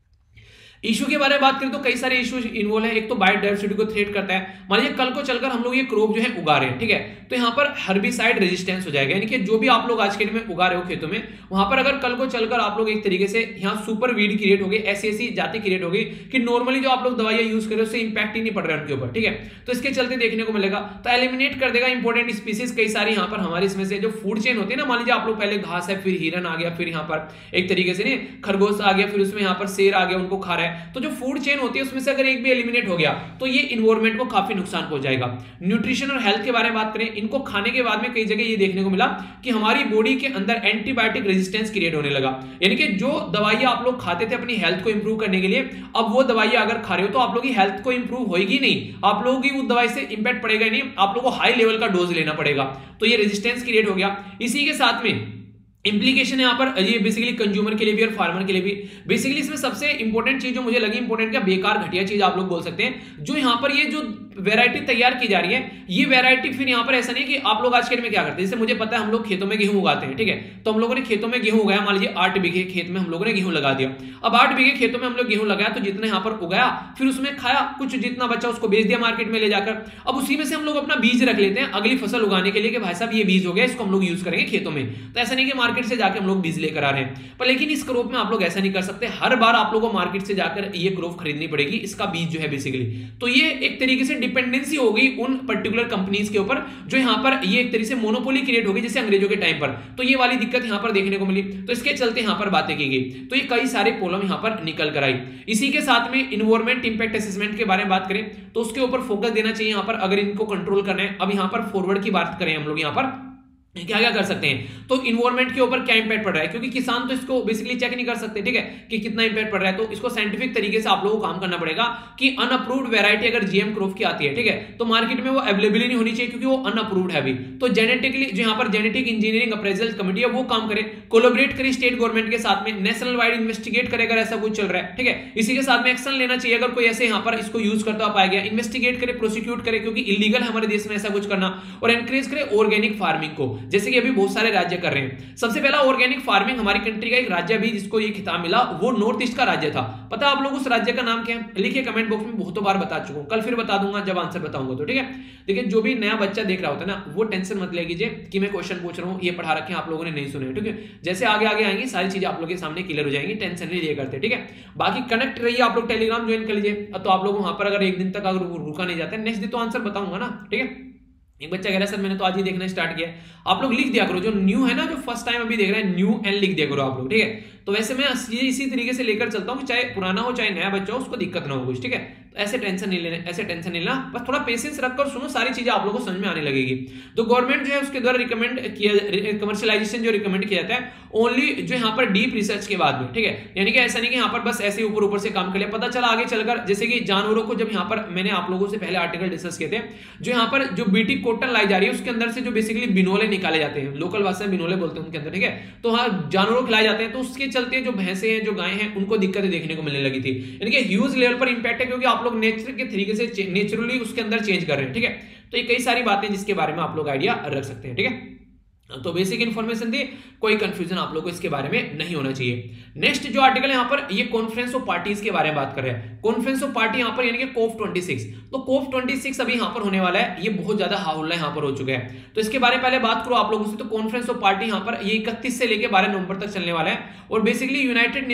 इशू के बारे में बात करें तो कई सारे इशू इन्वॉल्व है। एक तो बायोडायवर्सिटी को थ्रेट करता है, मान लीजिए कल को चलकर हम लोग ये क्रॉप जो है उगा रहे हैं, ठीक है, तो यहाँ पर हर्बिसाइड रेजिस्टेंस हो जाएगा, यानी कि जो भी आप लोग आज के डेट में उगा रहे हो खेतों में, वहां पर अगर कल को चलकर आप लोग एक तरीके से यहाँ सुपर वीड क्रिएट हो गई, ऐसी जाति क्रिएट हो गई कि नॉर्मली जो आप लोग दवाइयां यूज कर रहे हो उससे इंपैक्ट ही नहीं पड़ रहा है उनके ऊपर, ठीक है। तो इसके चलते देखने को मिलेगा, तो एलिमिनेट कर देगा इंपॉर्टेंट स्पीसीज कई सारी यहाँ पर हमारे इसमें से जो फूड चेन होती है ना। मान लीजिए आप लोग पहले घास है, फिर हिरन आ गया, फिर यहाँ पर एक तरीके से नहीं खरगोश आ गया, फिर उसमें यहाँ पर शेर आ गया, उनको खा रहा है। तो जो फूड चेन होती है उसमें से अगर एक भी एलिमिनेट हो गया तो ये इन्वायरमेंट को काफी नुकसान पहुंचाएगा। न्यूट्रिशन और हेल्थ के बारे में बात करें, इनको खाने के बाद में कई जगह ये देखने को मिला कि हमारी बॉडी के अंदर एंटीबायोटिक रेजिस्टेंस क्रिएट होने लगा, यानी कि जो दवाइयां आप लोग खाते थे अपनी हेल्थ को इंप्रूव करने के लिए, अब वो दवाइयां अगर खा रहे हो तो आप लोगों की हेल्थ को इंप्रूव होगी नहीं, आप लोगों की उस दवाई से इंपैक्ट पड़ेगा नहीं, आप लोगों को हाई लेवल का डोज लेना पड़ेगा। तो ये रेजिस्टेंस क्रिएट हो गया। इसी के साथ में इंप्लीकेशन यहाँ पर ये बेसिकली कंज्यूमर के लिए भी और फार्मर के लिए भी। बेसिकली इसमें सबसे इंपॉर्टेंट चीज जो मुझे लगी इंपॉर्टेंट क्या बेकार घटिया चीज आप लोग बोल सकते हैं, जो यहाँ पर ये जो वैरायटी तैयार की जा रही है, ये वैरायटी फिर यहाँ पर ऐसा नहीं कि आप लोग आज के डेट में क्या करते हैं, जैसे मुझे पता है हम लोग खेतों में गेहूं उगाते हैं, ठीक है। तो हम लोगों ने खेतों में गेहूं उगाया, मान लीजिए 8 बीघे खेत में हम लोगों ने गेहूं लगा दिया। अब 8 बीघे खेतों में हम लोग गेहूं लगाया तो जितना यहाँ पर उगाया फिर उसमें खाया, कुछ जितना बचा उसको बेच दिया मार्केट में ले जाकर। अब उसी में से हम लोग अपना बीज रख लेते हैं अगली फसल उगाने के लिए कि भाई साहब ये बीज हो गया, इसको हम लोग यूज करेंगे खेतों में। तो ऐसा नहीं कि मार्केट से जाकर हम लोग बीज लेकर आ रहे हैं, पर लेकिन इस क्रॉप में आप लोग ऐसा नहीं कर सकते, हर बार आप लोगों को मार्केट से जाकर ये क्रॉप खरीदनी पड़ेगी, इसका बीज जो है बेसिकली। तो ये एक तरीके से डिपेंडेंसी हो गई उन पर्टिकुलर कंपनीज के ऊपर, जो यहां पर ये एक तरीके से मोनोपोली क्रिएट हो गई जैसे अंग्रेजों के टाइम पर। तो ये वाली दिक्कत यहां पर देखने को मिली, तो इसके चलते यहां पर बातें की गई। तो ये कई सारे प्रॉब्लम यहां पर निकल कर आई। इसी के साथ में इन्वायरमेंट इंपैक्ट असेसमेंट के बारे में बात करें तो उसके ऊपर फोकस देना चाहिए यहां पर, अगर इनको कंट्रोल करना है। अब यहां पर फॉरवर्ड की बात करें हम लोग यहां पर क्या क्या कर सकते हैं, तो इन्वायरमेंट के ऊपर क्या इंपैक्ट पड़ रहा है, क्योंकि किसान तो इसको बेसिकली चेक नहीं कर सकते, ठीक है, कि कितना इंपैक्ट पड़ रहा है। तो इसको साइंटिफिक तरीके से आप लोगों को काम करना पड़ेगा कि अनअप्रूव्ड वैरायटी अगर जीएम क्रॉप की आती है, ठीक है, तो मार्केट में वो अवेलेबल नहीं होनी चाहिए क्योंकि वो अनअप्रूव्ड है अभी। तो जेनेटिकली जो यहाँ पर जेनेटिक इंजीनियरिंग अप्रेजल कमेटी है वो काम करे, कोलैबोरेट करे स्टेट गवर्नमेंट के साथ में, नेशनल वाइड इन्वेस्टिगेट करे अगर ऐसा कुछ चल रहा है, ठीक है। इसी के साथ में एक्शन लेना चाहिए अगर कोई ऐसे यहाँ पर इसको यूज करता पाया गया, इन्वेस्टिगेट करे, प्रोसिक्यूट करे, क्योंकि इलीगल है हमारे देश में ऐसा कुछ करना, और एनकरेज करे ऑर्गेनिक फार्मिंग को, जैसे कि अभी बहुत सारे राज्य कर रहे हैं। सबसे पहला ऑर्गेनिक फार्मिंग हमारी कंट्री का एक राज्य भी जिसको ये खिताब मिला वो नॉर्थ ईस्ट का राज्य था। पता है आप लोग उस राज्य का नाम क्या है, लिखिए कमेंट बॉक्स में, बहुत बार बता चुका हूं, कल फिर बता दूंगा जब आंसर बताऊंगा तो, ठीक है। देखिए जो भी नया बच्चा देख रहा होता है ना वो टेंशन मत ले कीजिए कि मैं क्वेश्चन पूछ रहा हूं, ये पढ़ा रखे आप लोगों ने नहीं सुने, ठीक है। जैसे आगे आगे आएंगी सारी चीजें आप लोग के सामने क्लियर हो जाएंगी, टेंशन नहीं लिया करते, ठीक है। बाकी कनेक्ट रहिए, आप लोग टेलीग्राम ज्वाइन कर लीजिए, तो आप लोग वहां पर अगर एक दिन तक अगर रुका नहीं जाता है, नेक्स्ट दिन तो आंसर बताऊंगा ना, ठीक है। एक बच्चा कह रहा है सर मैंने तो आज ही देखना स्टार्ट किया, आप लोग लिख दिया करो, जो न्यू है ना, जो फर्स्ट टाइम अभी देख रहे हैं, न्यू एंड लिख दिया करो आप लोग, ठीक है। तो वैसे मैं इसी तरीके से लेकर चलता हूं कि चाहे पुराना हो चाहे नया बच्चा हो उसको दिक्कत ना हो कुछ, ठीक है। तो ऐसे टेंशन नहीं लेना, बस थोड़ा पेशेंस रखकर सुनो, सारी चीजें आप लोगों को समझ में आने लगेगी। तो गवर्नमेंट जो है उसके द्वारा रिकमेंड किया, कमर्शियलाइजेशन जो रिकमेंड किया जाता है ओनली जो यहाँ पर डीप रिसर्च के बाद में, ठीक है। यानी कि ऐसा नहीं कि यहाँ पर बस ऐसे ऊपर से काम कर लिया, पता चला आगे चलकर, जैसे कि जानवरों को जब यहाँ पर मैंने आप लोगों से पहले आर्टिकल डिस्कस किए थे, जो यहाँ पर जो बीटी कॉटन लाई जा रही है उसके अंदर से जो बेसिकली बिनोले निकाले जाते हैं, लोकल भाषा में बिनोले बोलते हैं उनके अंदर, ठीक है। तो हाँ जानवरों को खिलाए जाते हैं, तो उसके चलते जो भैंसे हैं जो गाय हैं उनको दिक्कतें देखने को मिलने लगी थी, यानी कि ह्यूज लेवल पर इंपैक्ट है, क्योंकि आप लोग नेचर के तरीके से नेचुरली उसके अंदर चेंज कर रहे हैं, ठीक है। तो ये कई सारी बातें जिसके बारे में आप लोग आइडिया रख सकते हैं, ठीक है। तो बेसिक इन्फॉर्मेशन थी, कोई कंफ्यूजन आप लोगों को इसके बारे में नहीं होना चाहिए। नेक्स्ट जो आर्टिकल है यहाँ पर, ये कॉन्फ्रेंस ऑफ पार्टीज के बारे में बात कर रहे हैं। कॉन्फ्रेंस ऑफ पार्टी यहाँ पर यानी कि COP 26। तो COP 26 अभी यहाँ पर होने वाला है, ये बहुत ज्यादा हाउल्ला यहाँ पर हो चुका है। तो इसके बारे में पहले बात करो आप लोगों से। तो कॉन्फ्रेंस ऑफ पार्टी यहाँ पर ये 31 से लेकर 12 नवंबर तक चलने वाला है। और basically United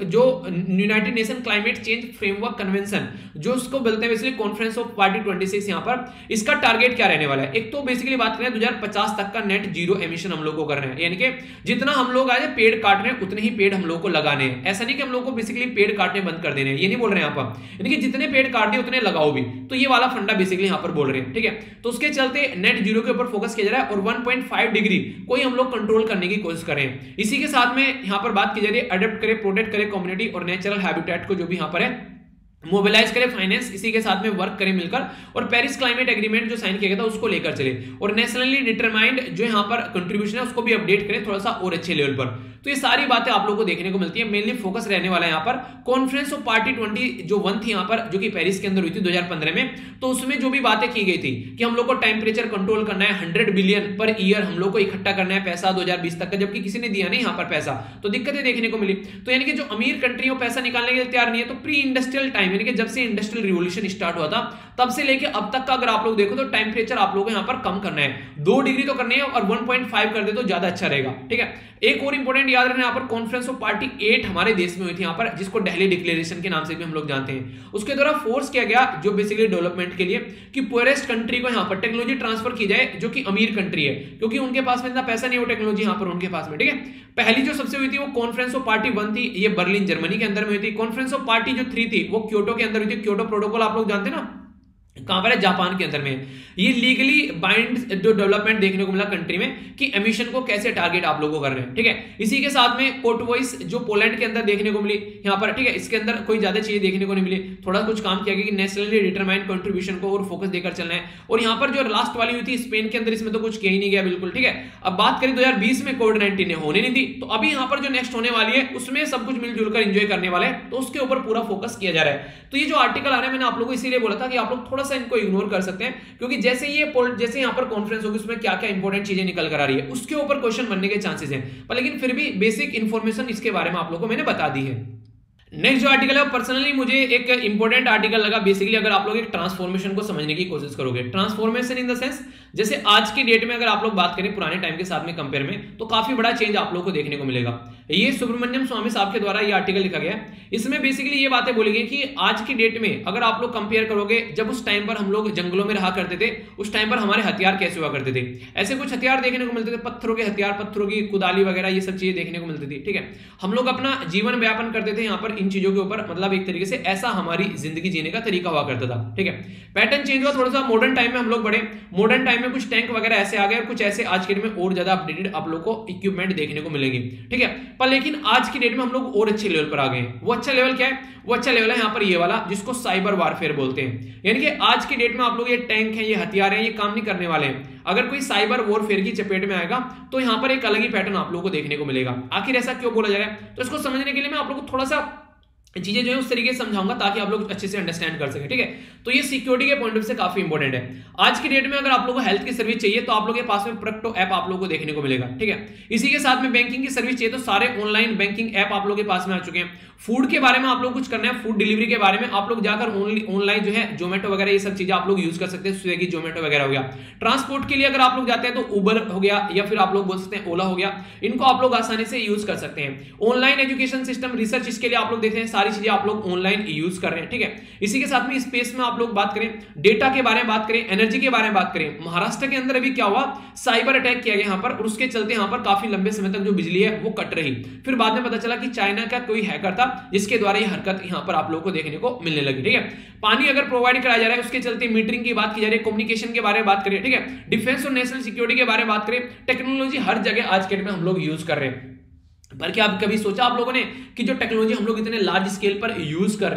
Nation Climate Change Framework Convention, जो उसको बोलते हैं बेसिकली कॉन्फ्रेंस ऑफ पार्टी 26 यहाँ पर, इसका टारगेट क्या रहने वाला है। एक तो बेसिकली बात करें 2050 तक का नेट जीरो एमिशन हम लोग को करना है, यानी कि जितना हम लोग आज पेड़ काट रहे हैं उतने ही पेड़ हम लोग को लगाने हैं। ऐसा नहीं कि हम लोग को बेसिकली पेड़ काटने बंद कर देने हैं, ये नहीं बोल रहे हैं आप, यानी कि जितने पेड़ काट दिए उतने लगाओ भी। तो ये वाला फंडा बेसिकली यहां पर बोल रहे हैं, ठीक है। तो उसके चलते नेट जीरो के ऊपर फोकस किया जा रहा है और 1.5 डिग्री कोई हम लोग कंट्रोल करने की कोशिश करें। इसी के साथ में यहां पर बात की जा रही है अडॉप्ट करें, प्रोटेक्ट करें कम्युनिटी और नेचुरल हैबिटेट को, जो भी यहां पर है मोबिलाइज करें, फाइनेंस इसी के साथ में वर्क करें मिलकर, और पेरिस क्लाइमेट एग्रीमेंट जो साइन किया गया था उसको लेकर चले, और नेशनली डिटरमाइंड जो यहां पर कंट्रीब्यूशन है उसको भी अपडेट करें थोड़ा सा और अच्छे लेवल पर। तो ये सारी बातें आप लोगों को देखने को मिलती है। मेनली फोकस रहने वाला है यहाँ पर कॉन्फ्रेंस ऑफ पार्टी 20 जो 1 थी यहाँ पर, जो कि पेरिस के अंदर हुई थी 2015 में। तो उसमें जो भी बातें की गई थी कि हम लोग को टेम्परेचर कंट्रोल करना है, 100 बिलियन पर ईयर हम लोग को इकट्ठा करना है पैसा 2020 तक का, जबकि किसी ने दिया नहीं यहाँ पर पैसा, तो दिक्कतें देखने को मिली। तो यानी कि जो अमीर कंट्री है पैसा निकालने के लिए तैयार नहीं है। तो प्री इंडस्ट्रियल टाइम यानी कि जब से इंडस्ट्रियल रिवोल्यूशन स्टार्ट हुआ था तब से लेके अब तक का अगर आप लोग देखो तो टेम्परेचर आप लोगों को यहाँ पर कम करना है, 2 डिग्री तो करनी है, और 1.5 कर दे तो ज्यादा अच्छा रहेगा, ठीक है। एक और इंपॉर्टेंट याद रखना, यहाँ पर कॉन्फ्रेंस ऑफ पार्टी 8 हमारे देश में हुई थी यहाँ पर, जिसको दिल्ली डिक्लेरेशन के नाम से भी हम लोग जानते हैं। उसके द्वारा फोर्स किया गया जो बेसिकली डेवलपमेंट के लिए कि पुअरेस्ट कंट्री को यहाँ पर टेक्नोलॉजी ट्रांसफर की जाए, जो कि अमीर कंट्री है, क्योंकि उनके पास में इतना पैसा नहीं हो टेक्नोलॉजी यहाँ पर उनके पास में, ठीक है। पहली जो सबसे हुई थी वो कॉन्फ्रेंस ऑफ पार्टी 1 थी, ये बर्लिन जर्मनी के अंदर में हुई थी। कॉन्फ्रेंस ऑफ पार्टी जो 3 थी वो क्योटो के अंदर हुई थी। क्योटो प्रोटोकॉल आप लोग जानते हैं ना, कहां पर है, जापान के अंदर में। ये लीगली बाइंड जो डेवलपमेंट देखने को मिला कंट्री में कि एमिशन को कैसे टारगेट आप लोगों को कर रहे हैं, ठीक है। इसी के साथ में कोटवॉइस जो पोलैंड के अंदर देखने को मिली यहाँ पर, ठीक है। इसके अंदर कोई ज्यादा चीजें देखने को नहीं मिली, थोड़ा कुछ काम किया गया कि नेशनली डिटरमाइंड कंट्रीब्यूशन को और फोकस देकर चलना है। और यहाँ पर जो लास्ट वाली हुई थी स्पेन के अंदर, इसमें तो कुछ किया ही नहीं गया बिल्कुल, ठीक है। अब बात करें 2020 में कोविड-19 होने नहीं दी, तो अभी यहाँ पर जो नेक्स्ट होने वाली है उसमें सब कुछ मिलजुल कर एंजॉय करने वाले हैं, तो उसके ऊपर पूरा फोकस किया जा रहा है। तो ये जो आर्टिकल आ रहा है मैंने आप लोगों को इसीलिए बोला था कि आप लोग थोड़ा सा इनको इग्नोर कर सकते हैं, क्योंकि जैसे यहाँ पर कॉन्फ्रेंस होगी उसमें क्या क्या इंपॉर्टेंट चीजें निकल कर आ रही है उसके ऊपर क्वेश्चन बनने के चांसेस हैं, पर लेकिन फिर भी बेसिक इंफॉर्मेशन इसके बारे में आप लोगों को मैंने बता दी है। नेक्स्ट जो आर्टिकल है पर्सनली मुझे एक इंपॉर्टेंट आर्टिकल लगा। बेसिकली अगर आप लोग एक ट्रांसफॉर्मेशन को समझने की कोशिश करोगे, ट्रांसफॉर्मेशन इन द सेंस जैसे आज की डेट में अगर आप लोग बात करें पुराने टाइम के साथ में कंपेयर में, तो काफी बड़ा चेंज आप लोगों को देखने को मिलेगा। ये सुब्रमण्यम स्वामी साहब के द्वारा ये आर्टिकल लिखा गया है। इसमें बेसिकली ये बातें बोली गई कि आज की डेट में अगर आप लोग कंपेयर करोगे, जब उस टाइम पर हम लोग जंगलों में रहा करते थे, उस टाइम पर हमारे हथियार कैसे हुआ करते थे। ऐसे कुछ हथियार देखने को मिलते थे, पत्थरों के हथियार, पत्थरों की कुदाली वगैरह, ये सब चीजें देखने को मिलती थी, ठीक है। हम लोग अपना जीवन व्यापन करते थे यहाँ पर इन चीजों के ऊपर, मतलब एक तरीके से ऐसा हमारी जिंदगी जीने का तरीका हुआ करता था, ठीक है। पैटर्न चेंज हुआ थोड़ा सा, मॉडर्न टाइम में हम लोग बढ़े, मॉडर्न टाइम में कुछ टैंक वगैरह ऐसे आ गए और कुछ ऐसे आज के डेट में और ज्यादा अपडेटेड आप लोग को इक्विपमेंट देखने को मिलेंगे, ठीक है। पर लेकिन आज की डेट में हम लोग और अच्छे लेवल पर आ गए हैं। वो अच्छा लेवल क्या है? वो अच्छा लेवल है यहाँ पर ये वाला, जिसको साइबर वारफेयर बोलते हैं। यानी कि आज की डेट में आप लोग ये टैंक हैं, ये हथियार हैं, ये काम नहीं करने वाले हैं। अगर कोई साइबर वॉरफेयर की चपेट में आएगा तो यहाँ पर एक अलग ही पैटर्न आप लोगों को देखने को मिलेगा। आखिर ऐसा क्यों बोला जा रहा है, तो इसको समझने के लिए मैं आप लोगों को थोड़ा सा चीजें जो है उस तरीके से समझाऊंगा ताकि आप लोग अच्छे से अंडरस्टैंड कर सकें, ठीक है। तो ये सिक्योरिटी के पॉइंट ऑफ व्यू से काफी इंपॉर्टेंट है। आज की डेट में अगर आप लोगों को हेल्थ की सर्विस चाहिए तो आप लोगों के पास में प्रोक्टो ऐप आप लोगों को देखने को मिलेगा, ठीक है। इसी के साथ में बैंकिंग की सर्विस चाहिए तो सारे ऑनलाइन बैंकिंग ऐप आप लोगों के पास में आ चुके हैं। फूड के बारे में आप लोग कुछ करना है, फूड डिलीवरी के बारे में आप लोग जाकर ऑनलाइन जो है जोमेटो वगैरह ये सब चीजें आप लोग यूज कर सकते हैं, स्विगी जोमेटो वगैरह हो गया। ट्रांसपोर्ट के लिए अगर आप लोग जाते हैं तो उबर हो गया या फिर आप लोग बोल सकते हैं ओला हो गया, इनको आप लोग आसानी से यूज कर सकते हैं। ऑनलाइन एजुकेशन सिस्टम रिसर्च, इसके लिए आप लोग देख रहे हैं, सारी चीजें आप लोग ऑनलाइन यूज कर रहे हैं, ठीक है। इसी के साथ में स्पेस में आप लोग बात करें, डेटा के बारे में बात करें, एनर्जी के बारे में बात करें। महाराष्ट्र के अंदर अभी क्या हुआ, साइबर अटैक किया गया यहाँ पर, और उसके चलते यहाँ पर काफी लंबे समय तक जो बिजली है वो कट रही। फिर बाद में पता चला कि चाइना का कोई हैकर था जिसके द्वारा ये हरकत यहाँ पर आप लोगों को देखने को मिलने लगी, ठीक है। पानी अगर प्रोवाइड कराया जा रहा है उसके चलते मीटरिंग की बात की जा रही है, कम्युनिकेशन के बारे में बात करें, ठीक है। डिफेंस और नेशनल सिक्योरिटी के बारे में बात करें, टेक्नोलॉजी हर जगह आज के डेट में हम लोग यूज कर रहे हैं। पर क्या आप कभी सोचा आप लोगों ने कि जो टेक्नोलॉजी हम लोग इतने लार्ज स्केल पर यूज कर रहे हैं,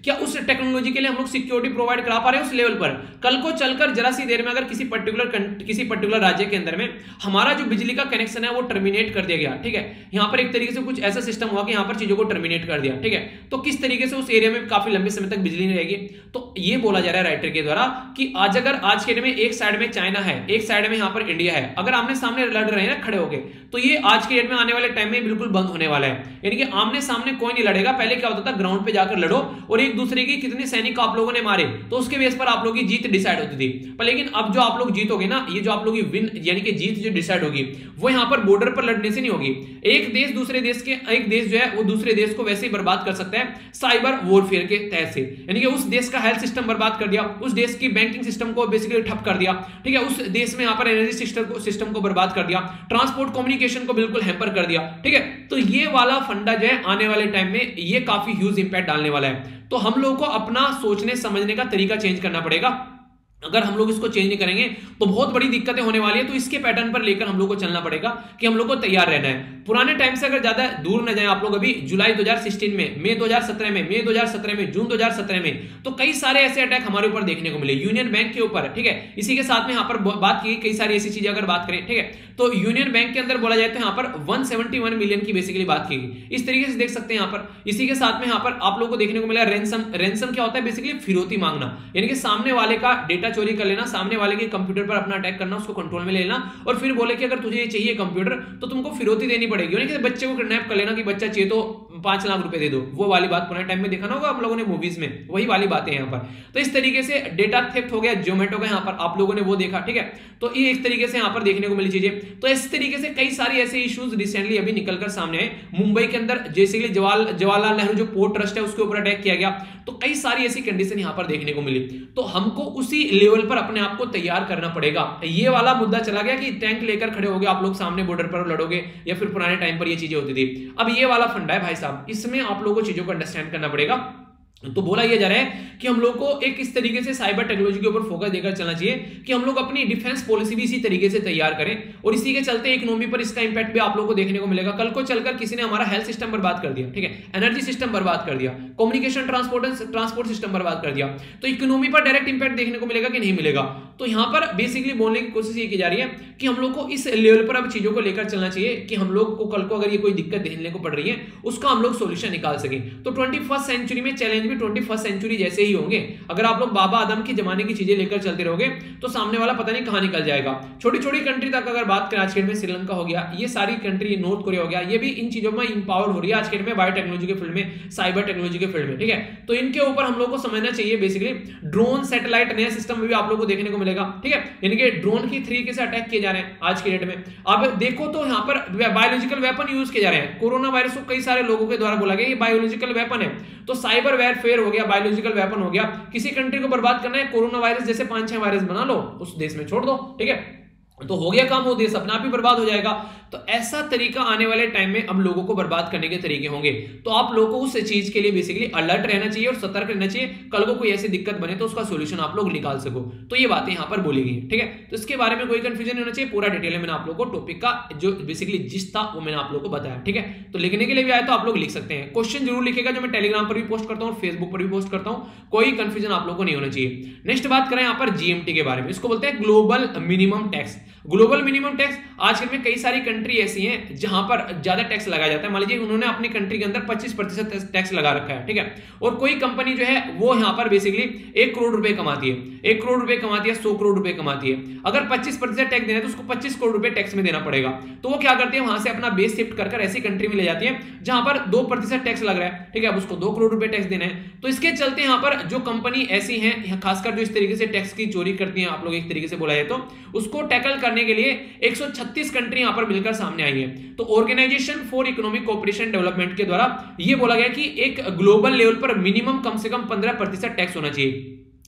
क्या उस टेक्नोलॉजी के लिए हम लोग सिक्योरिटी प्रोवाइड करा पा रहे हैं उस लेवल पर? कल को चलकर जरा सी देर में अगर किसी पर्टिकुलर राज्य के अंदर में हमारा जो बिजली का कनेक्शन है वो टर्मिनेट कर दिया गया, ठीक है, यहां पर एक तरीके से कुछ ऐसा सिस्टम हुआ कि यहां पर चीजों को टर्मिनेट कर दिया, ठीक है, तो किस तरीके से उस एरिया में काफी लंबे समय तक बिजली नहीं रहेगी? तो ये बोला जा रहा है राइटर के द्वारा कि आज अगर आज के डेट में एक साइड में चाइना है, एक साइड में यहां पर इंडिया है, अगर आमने सामने लड़ रहे हैं ना खड़े होके, तो ये आज के डेट में आने वाले टाइम में बिल्कुल बंद होने वाला है। यानी कि आमने सामने कोई नहीं लड़ेगा। पहले क्या होता था, ग्राउंड पे जाकर लड़ो और एक दूसरे की कितने सैनिक आप लोगों ने मारे तो उसके बेस पर आप लोगों की जीत डिसाइड होती थी। पर लेकिन अब जो आप लोग जीतोगे ना, ये जो आप लोग की विन यानी कि जीत जो डिसाइड होगी वो यहां पर बॉर्डर पर लड़ने से नहीं होगी। एक देश दूसरे देश के एक देश जो है वो दूसरे देश को वैसे ही बर्बाद कर सकता है साइबर वॉरफेयर के तहत से। यानी कि उस देश का हेल्थ सिस्टम बर्बाद कर दिया, उस देश की बैंकिंग सिस्टम को बेसिकली ठप कर दिया, ठीक है, उस देश में यहां पर एनर्जी सिस्टम को बर्बाद कर दिया, ट्रांसपोर्ट कम्युनिकेशन को बिल्कुल हैम्पर कर दिया, ठीक है। तो ये वाला फंडा जो है आने वाले टाइम में ये काफी ह्यूज इंपैक्ट डालने वाला है। तो हम लोगों को अपना सोचने समझने का तरीका चेंज करना पड़ेगा। अगर हम लोग इसको चेंज नहीं करेंगे तो बहुत बड़ी दिक्कतें होने वाली है। तो इसके पैटर्न पर लेकर हम लोग को चलना पड़ेगा कि हम लोग को तैयार रहना है। पुराने टाइम से अगर ज्यादा दूर न जाए आप लोग, अभी जुलाई 2016 में, मई 2017 में, मई 2017 में, जून 2017 में, तो कई सारे ऐसे अटैक हमारे ऊपर देखने को मिले यूनियन बैंक के ऊपर, ठीक है। इसी के साथ में यहाँ पर बात की कई सारी ऐसी चीजें अगर बात करें, ठीक है, तो यूनियन बैंक के अंदर बोला जाए तो यहाँ पर 171 मिलियन की बेसिकली बात की गई। इस तरीके से देख सकते हैं यहाँ पर। इसी के साथ में यहाँ पर आप लोग को देखने को मिला रैंसम। रैंसम क्या होता है? बेसिकली फिरौती मांगना, यानी कि सामने वाले का डेटा चोरी कर लेना, सामने वाले के कंप्यूटर पर अपना अटैक करना, उसको कंट्रोल में ले लेना और फिर बोले कि अगर तुझे ये चाहिए कंप्यूटर तो तुमको फिरौती देनी पड़ेगी। यानी कि बच्चे को किडनैप कर लेना कि बच्चा चाहिए तो 5 लाख रुपए दे दो, वो वाली बात पुराने टाइम में देखा ना होगा आप लोगों ने मूवीज में, वही वाली बातें यहाँ पर। तो इस तरीके से डेटा थेफ्ट हो गया जोमेटो का, यहाँ पर आप लोगों ने वो देखा, ठीक है। तो ये एक तरीके से यहाँ पर देखने को मिली चीजें। तो इस तरीके से कई सारी ऐसे इश्यूज रिसेंटली अभी निकलकर सामने आए। मुंबई के अंदर बेसिकली जवाहरलाल नेहरू जो पोर्ट ट्रस्ट है उसके ऊपर अटैक किया गया। तो कई सारी ऐसी कंडीशन यहाँ पर देखने को मिली। तो हमको उसी लेवल पर अपने आप को तैयार करना पड़ेगा। ये वाला मुद्दा चला गया कि टैंक लेकर खड़े होगे आप लोग सामने बॉर्डर पर लड़ोगे, या फिर पुराने टाइम पर ये चीजें होती थी। अब ये वाला फंडा है भाई साहब, इसमें आप लोगों को चीजों को अंडरस्टैंड करना पड़ेगा। तो बोला यह जा रहा है कि हम लोग को एक इस तरीके से साइबर टेक्नोलॉजी के ऊपर फोकस देकर चलना चाहिए कि हम लोग अपनी डिफेंस पॉलिसी भी इसी तरीके से तैयार करें, और इसी के चलते इकोनॉमी पर इसका इंपैक्ट भी आप लोग को देखने को मिलेगा। कल को चलकर किसी ने हमारा हेल्थ सिस्टम बर्बाद कर दिया, ठीक है, एनर्जी सिस्टम बर्बाद कर दिया, कम्युनिकेशन ट्रांसपोर्ट सिस्टम बर्बाद कर दिया, तो इकोनॉमी पर डायरेक्ट इंपैक्ट देखने को मिलेगा कि नहीं मिलेगा। तो यहां पर बेसिकली बोलने की कोशिश ये की जा रही है कि हम लोग को इस लेवल पर अब चीजों को लेकर चलना चाहिए कि हम लोग को कल को अगर ये कोई दिक्कत देखने को पड़ रही है उसका हम लोग सोल्यूशन निकाल सके। तो 21st सेंचुरी में चैलेंज भी 21st सेंचुरी जैसे ही होंगे। अगर आप लोग बाबा आदम के जमाने की चीजें लेकर चलते रहोगे तो सामने वाला पता नहीं कहां निकल जाएगा। छोटी छोटी कंट्री तक अगर बात करें आज के डेट में, श्रीलंका हो गया, ये सारी कंट्री, नॉर्थ कोरिया हो गया, ये भी इन चीजों में इंपावर हो रही है आज के डेट में, बायोटेक्नोलॉजी के फील्ड में, साइबर टेक्नोलॉजी के फील्ड में, ठीक है। तो इनके ऊपर हम लोग को समझना चाहिए। बेसिकली ड्रोन सैटेलाइट नया सिस्टम भी आप लोग को देखने को मिलेगा, ठीक है, यानी कि ड्रोन की तरीके से अटैक किए जा रहे हैं आज के डेट में। अब देखो तो यहाँ पर बायोलॉजिकल वेपन यूज किए जा रहे हैं। कोरोना वायरस को कई सारे लोगों के द्वारा बोला गया ये बायोलॉजिकल वेपन है। तो साइबर वॉरफेयर हो गया, बायोलॉजिकल वेपन हो गया। किसी कंट्री को बर्बाद करना है, कोरोना वायरस जैसे 5-6 वायरस बना लो, उस देश में छोड़ दो, ठीक है, तो हो गया काम, वो देश अपने आप ही बर्बाद हो जाएगा। तो ऐसा तरीका आने वाले टाइम में अब लोगों को बर्बाद करने के तरीके होंगे। तो आप लोगों को उस चीज के लिए बेसिकली अलर्ट रहना चाहिए और सतर्क रहना चाहिए। कल को कोई ऐसी दिक्कत बने तो उसका सोल्यूशन आप लोग निकाल सको। तो ये बातें यहां पर बोली गई, ठीक है। तो इसके बारे में कोई कंफ्यूजन नहीं होना चाहिए। पूरा डिटेल में मैंने आप लोग को टॉपिक का जो बेसिकली जिस था वो मैंने आप लोग को बताया, ठीक है। तो लिखने के लिए भी आया तो आप लोग लिख सकते हैं। क्वेश्चन जरूर लिखेगा, जो मैं टेलीग्राम पर भी पोस्ट करता हूँ, फेसबुक पर भी पोस्ट करता हूँ। कोई कंफ्यूजन आप लोग को नहीं होना चाहिए। नेक्स्ट बात करें यहाँ पर जीएमटी के बारे में। इसको बोलते हैं global minimum tax. Global minimum tax आजकल में कई सारी कंट्री ऐसी हैं जहां पर ज्यादा टैक्स लगाया जाता है। मान लीजिए उन्होंने अपनी कंट्री के अंदर 25% टैक्स लगा रखा है, ठीक है, और कोई कंपनी जो है वो यहां पर बेसिकली 1 करोड़ रुपए कमाती है, 1 करोड़ रुपए कमाती है, 100 करोड़ रुपए कमाती है। अगर 25% टैक्स देना है तो उसको 25 करोड़ रुपए टैक्स में देना पड़ेगा। तो वो क्या करती है, वहां से अपना बेस शिफ्ट कर ऐसी कंट्री में ले जाती है जहां पर 2% टैक्स लग रहा है, ठीक है, अब उसको 2 करोड़ रुपए टैक्स देना है। तो इसके चलते यहाँ पर जो कंपनी ऐसी है, खासकर जो इस तरीके से टैक्स की चोरी करती है, आप लोग एक तरीके से बोला जाए तो, उसको टैकल करने के लिए 136 कंट्री यहां पर मिलकर सामने आई है। तो Organisation for Economic Cooperation Development के द्वारा यह बोला गया कि एक ग्लोबल लेवल पर मिनिमम कम से कम 15% टैक्स होना चाहिए।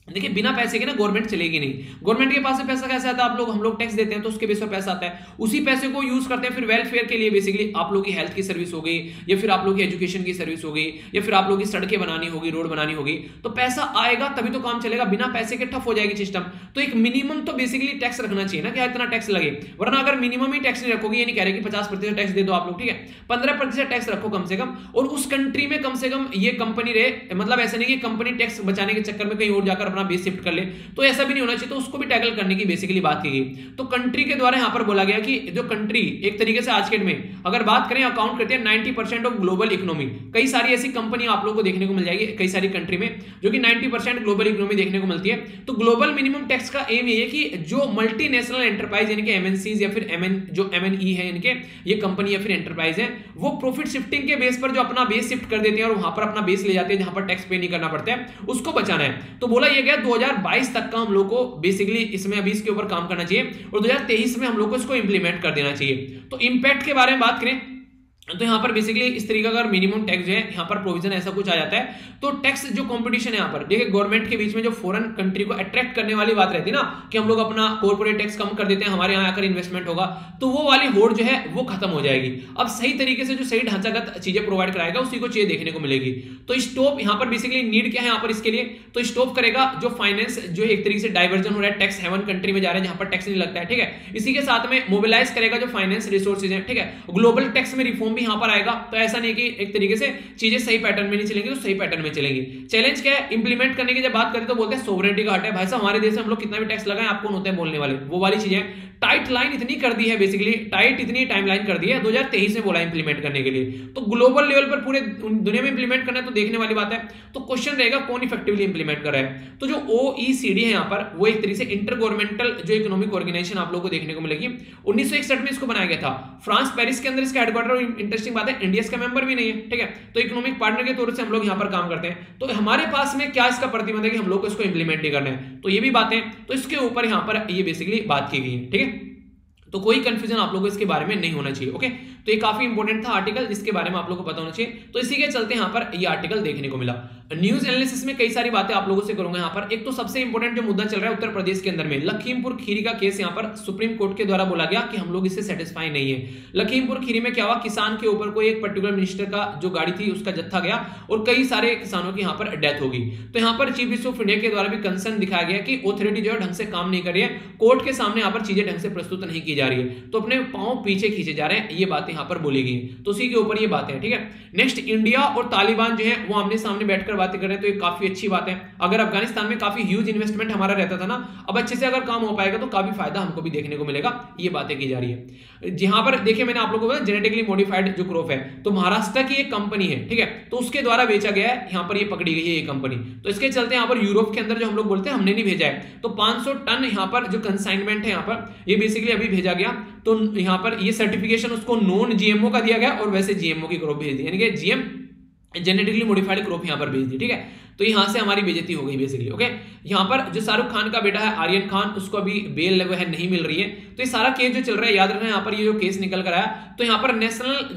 देखिए बिना पैसे के ना गवर्नमेंट चलेगी नहीं। गवर्नमेंट के पास से पैसा कैसे आता है, हम लोग टैक्स देते हैं तो उसके बेस पर पैसा आता है, उसी पैसे को यूज करते हैं फिर वेलफेयर के लिए। बेसिकली आप लोगों की हेल्थ की सर्विस हो गई, या फिर आप लोगों की एजुकेशन की सर्विस हो गई, या फिर आप लोगों की सड़कें बनानी होगी, रोड बनानी होगी, तो पैसा आएगा तभी तो काम चलेगा। बिना पैसे के ठप हो जाएगी सिस्टम। तो एक मिनिमम तो बेसिकली टैक्स रखना चाहिए ना, क्या इतना टैक्स लगे, वरना अगर मिनिमम ही टैक्स नहीं रखोगे, ये नहीं कह रहे कि 50% टैक्स दे दो आप लोग, ठीक है, 15% टैक्स रखो कम से कम, और उस कंट्री में कम से कम ये कंपनी रहे। मतलब ऐसा नहीं कि कंपनी टैक्स बचाने के चक्कर में कहीं और जाकर अपना बेस शिफ्ट कर ले, तो ऐसा भी नहीं होना चाहिए। तो उसको भी टैकल करने की बेसिकली बात की गई। तो कंट्री के द्वारा यहां पर बोला गया कि जो कंट्री एक तरीके से आज के डेट में अगर बात करें अकाउंट करते हैं 90% ऑफ ग्लोबल इकोनॉमी। कई सारी ऐसी कंपनी आप लोगों को देखने को मिल जाएगी कई सारी कंट्री में जो कि 90% ग्लोबल इकोनॉमी देखने को मिलती है। तो ग्लोबल मिनिमम टैक्स का एम ये है कि जो मल्टीनेशनल एंटरप्राइज यानी कि एमएनसीज या फिर जो एमएनई है इनके, ये कंपनी या फिर एंटरप्राइज है, वो प्रॉफिट शिफ्टिंग के बेस पर जो अपना बेस शिफ्ट कर देते हैं और वहां पर अपना बेस ले जाते हैं जहां पर टैक्स पे नहीं करना पड़ता है, उसको बचाना है। तो बोला यह गया 2022 तक का हम लोग को बेसिकली इसमें अभी इसके ऊपर काम करना चाहिए और 2023 में हम लोग को इसको इंप्लीमेंट कर देना चाहिए। तो इंपैक्ट के बारे में बात करें तो यहां पर बेसिकली इस तरीके का अगर मिनिमम टैक्स जो है यहां पर प्रोविजन ऐसा कुछ आ जाता है। तो टैक्स जो कंपटीशन है यहां पर देखिए गवर्नमेंट के बीच में जो फॉरेन कंट्री को अट्रैक्ट करने वाली बात रहती है ना कि हम लोग अपना कॉर्पोरेट टैक्स कम कर देते हैं, हमारे यहां आकर इन्वेस्टमेंट होगा, तो वो वाली होड़ जो है वो खत्म हो जाएगी। अब सही तरीके से जो सही ढांचागत चीजें प्रोवाइड कराएगा उसी को चीजें देखने को मिलेगी। तो स्टॉप यहां पर बेसिकली नीड क्या है यहां पर इसके लिए, तो स्टॉप करेगा जो फाइनेंस जो एक तरीके से डाइवर्जन हो रहा है, टैक्स हेवन कंट्री में जा रहा है जहां पर टैक्स नहीं लगता है, ठीक है। इसी के साथ में मोबिलाइज करेगा जो फाइनेंस रिसोर्सेज है, ठीक है। ग्लोबल टैक्स में रिफॉर्म भी यहां पर आएगा। तो ऐसा नहीं कि एक तरीके से चीजें सही पैटर्न में नहीं चलेंगी, तो सही पैटर्न में चलेंगी। चैलेंज क्या है इंप्लीमेंट करने की जब बात करें तो बोलते हैं सोवरेनिटी का हट है। भाई साहब हमारे देश में हम लोग कितना भी टैक्स लगाएं आप कौन होते हैं बोलने वाले, वो वाली चीजें टाइट लाइन इतनी कर दी है, बेसिकली टाइट इतनी टाइमलाइन कर दी है 2023 में बोला इंप्लीमेंट करने के लिए। तो ग्लोबल लेवल पर पूरे दुनिया में इंप्लीमेंट करना है तो देखने वाली बात है। तो क्वेश्चन रहेगा कौन इफेक्टिवली इंप्लीमेंट कर रहा है। तो जो OECD है यहां पर वो एक तरीके से इंटर गवर्नमेंटल जो इकोनॉमिक ऑर्गेनाइजेशन आप लोगों को देखने को मिलेगी। 1961 में इसको बनाया गया था फ्रांस पेरिस के अंदर इसका हेडक्वार्टर। इंटरेस्टिंग बात है इंडिया इसका मेंबर भी नहीं है, ठीक है। तो इकोनॉमिक पार्टनर के तौर से हम लोग यहां पर काम करते हैं। तो हमारे पास में क्या इसका प्रतिबंध है कि हम लोग को इसको इंप्लीमेंट नहीं करना है, तो ये भी बातें तो इसके ऊपर यहां पर ये बेसिकली बात की गई है, ठीक है। तो कोई कंफ्यूजन आप लोगों को इसके बारे में नहीं होना चाहिए, ओके। तो ये काफी इंपॉर्टेंट था आर्टिकल जिसके बारे में आप लोगों को पता होना चाहिए। तो इसी के चलते यहां पर ये आर्टिकल देखने को मिला। न्यूज एनालिसिस में कई सारी बातें आप लोगों से करूंगा यहां पर। एक तो सबसे इंपॉर्टेंट जो मुद्दा चल रहा है उत्तर प्रदेश के अंदर में लखीमपुर खीरी का केस यहां पर सुप्रीम कोर्ट के द्वारा बोला गया कि हम लोग इससे सेटिस्फाई नहीं है। लखीमपुर खीरी में क्या हुआ, किसान के ऊपर कोई एक पर्टिकुलर मिनिस्टर का जो गाड़ी थी उसका जत्था गया और कई सारे किसानों की यहां पर डेथ होगी। तो यहां पर चीफ मिनिस्टर ऑफ इंडिया के द्वारा भी कंसर्न दिखाया गया कि ऑथोरिटी जो है ढंग से काम नहीं कर रही है, कोर्ट के सामने यहां पर चीजें ढंग से प्रस्तुत नहीं की जा रही है, तो अपने पांव पीछे खींचे जा रहे हैं, ये बातें यहां पर बोली गई। तो उसी के ऊपर ये बातें हैं, ठीक है। नेक्स्ट इंडिया और तालिबान जो है वो आमने सामने बैठकर बातें कर रहे हैं, तो ये काफी अच्छी बात है। अगर अफगानिस्तान में काफी ह्यूज इन्वेस्टमेंट हमारा रहता था ना, अब अच्छे से अगर काम हो पाएगा तो काफी फायदा हमको भी देखने को मिलेगा, ये बातें की जा रही है। जहां पर देखिए मैंने आप लोगों को जेनेटिकली मॉडिफाइड जो क्रॉप है, तो महाराष्ट्र की एक कंपनी है, ठीक है, तो उसके द्वारा बेचा गया है, यहां पर ये पकड़ी गई है ये कंपनी। तो इसके चलते यहां पर यूरोप के अंदर जो हम लोग बोलते हैं हमने नहीं भेजा है, तो 500 टन यहां पर जो कंसाइनमेंट है यहां पर ये बेसिकली अभी भेजा गया। तो यहां पर ये सर्टिफिकेशन उसको नॉन जीएमओ का दिया गया और वैसे जीएमओ की क्रॉप भेज दी, यानी कि जीएम जेनेटिकली मॉडिफाइड क्रॉप यहां पर भेज दी, ठीक है। तो यहां से हमारी बेइज्जती हो गई बेसिकली, ओके। यहां पर जो शाहरुख खान का बेटा है आर्यन खान, उसको अभी बेल है नहीं मिल रही है। तो ये सारा केस जो चल रहा है याद रखना, यहां पर ये जो केस निकल कर आया तो यहां पर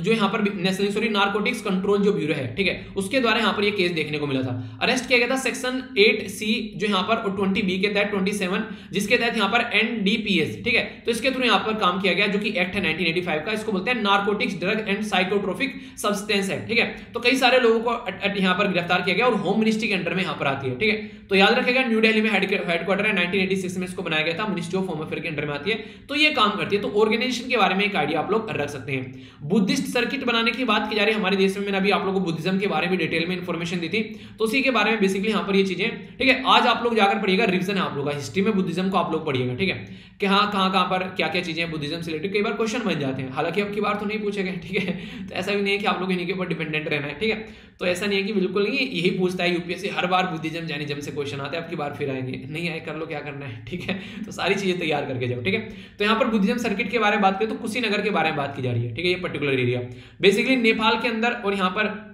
नेशनल नारकोटिक्स कंट्रोल जो ब्यूरो है, ठीक है, उसके द्वारा यहां पर ये केस देखने को मिला था। अरेस्ट किया गया था सेक्शन 8C जो यहां पर और 20B के तहत 27 जिसके तहत यहां पर NDPS, ठीक है, तो इसके थ्रू यहां पर काम किया गया जो कि एक्ट है 1985 का, इसको बोलते हैं Narcotics Drug and Psychotropic Substance Act, ठीक है। तो कई सारे लोगों को यहां पर गिरफ्तार किया गया और होम मिनिस्ट्री के अंडर में यहां पर आती है, ठीक है। तो याद रखेगा न्यू दिल्ली में हेडक्वार्टर है, 1986 में इसको बनाया गया था, मिनिस्ट्री ऑफ होम अफेयर के अंडर में आती है, तो ये काम करती है। तो ऑर्गेनाइजेशन के बारे में एक आइडिया आप लोग रख सकते हैं। बुद्धिस्ट सर्किट बनाने की बात की जा रही है हमारे देश में, मैंने अभी आप लोगों को बुद्धिज्म के बारे में डिटेल में इंफॉर्मेशन दी थी, तो उसी के बारे में बेसिकली यहां पर ये चीजें, ठीक है। आज आप लोग जाकर पढ़िएगा, रिवीजन है आप लोगों का, हिस्ट्री में बुद्धिज्म को आप लोग पढ़िएगा, ठीक है, कि हाँ कहां पर क्या क्या चीजें बुद्धिज्म से रिलेटेड कई बार क्वेश्चन बन जाते हैं। हालांकि अब की बार तो नहीं पूछे गए, ठीक है, तो ऐसा भी नहीं है कि आप लोग इन्हीं के ऊपर डिपेंडेंट रहना है, ठीक है। तो ऐसा नहीं है कि बिल्कुल नहीं, यही पूछता है यूपीएससी हर बार बुद्धिज्म जैनिज्म से क्वेश्चन आते हैं, अब की बार फिर आएंगे, नहीं आए कर लो क्या करना है, ठीक है। तो सारी चीजें तैयार करके जाओ, ठीक है। तो यहाँ पर बुद्धिज्म सर्किट के बारे में बात करें तो कुशीनगर के बारे में बात की जा रही है, ठीक है, ये पर्टिकुलर एरिया बेसिकली नेपाल के अंदर और यहाँ पर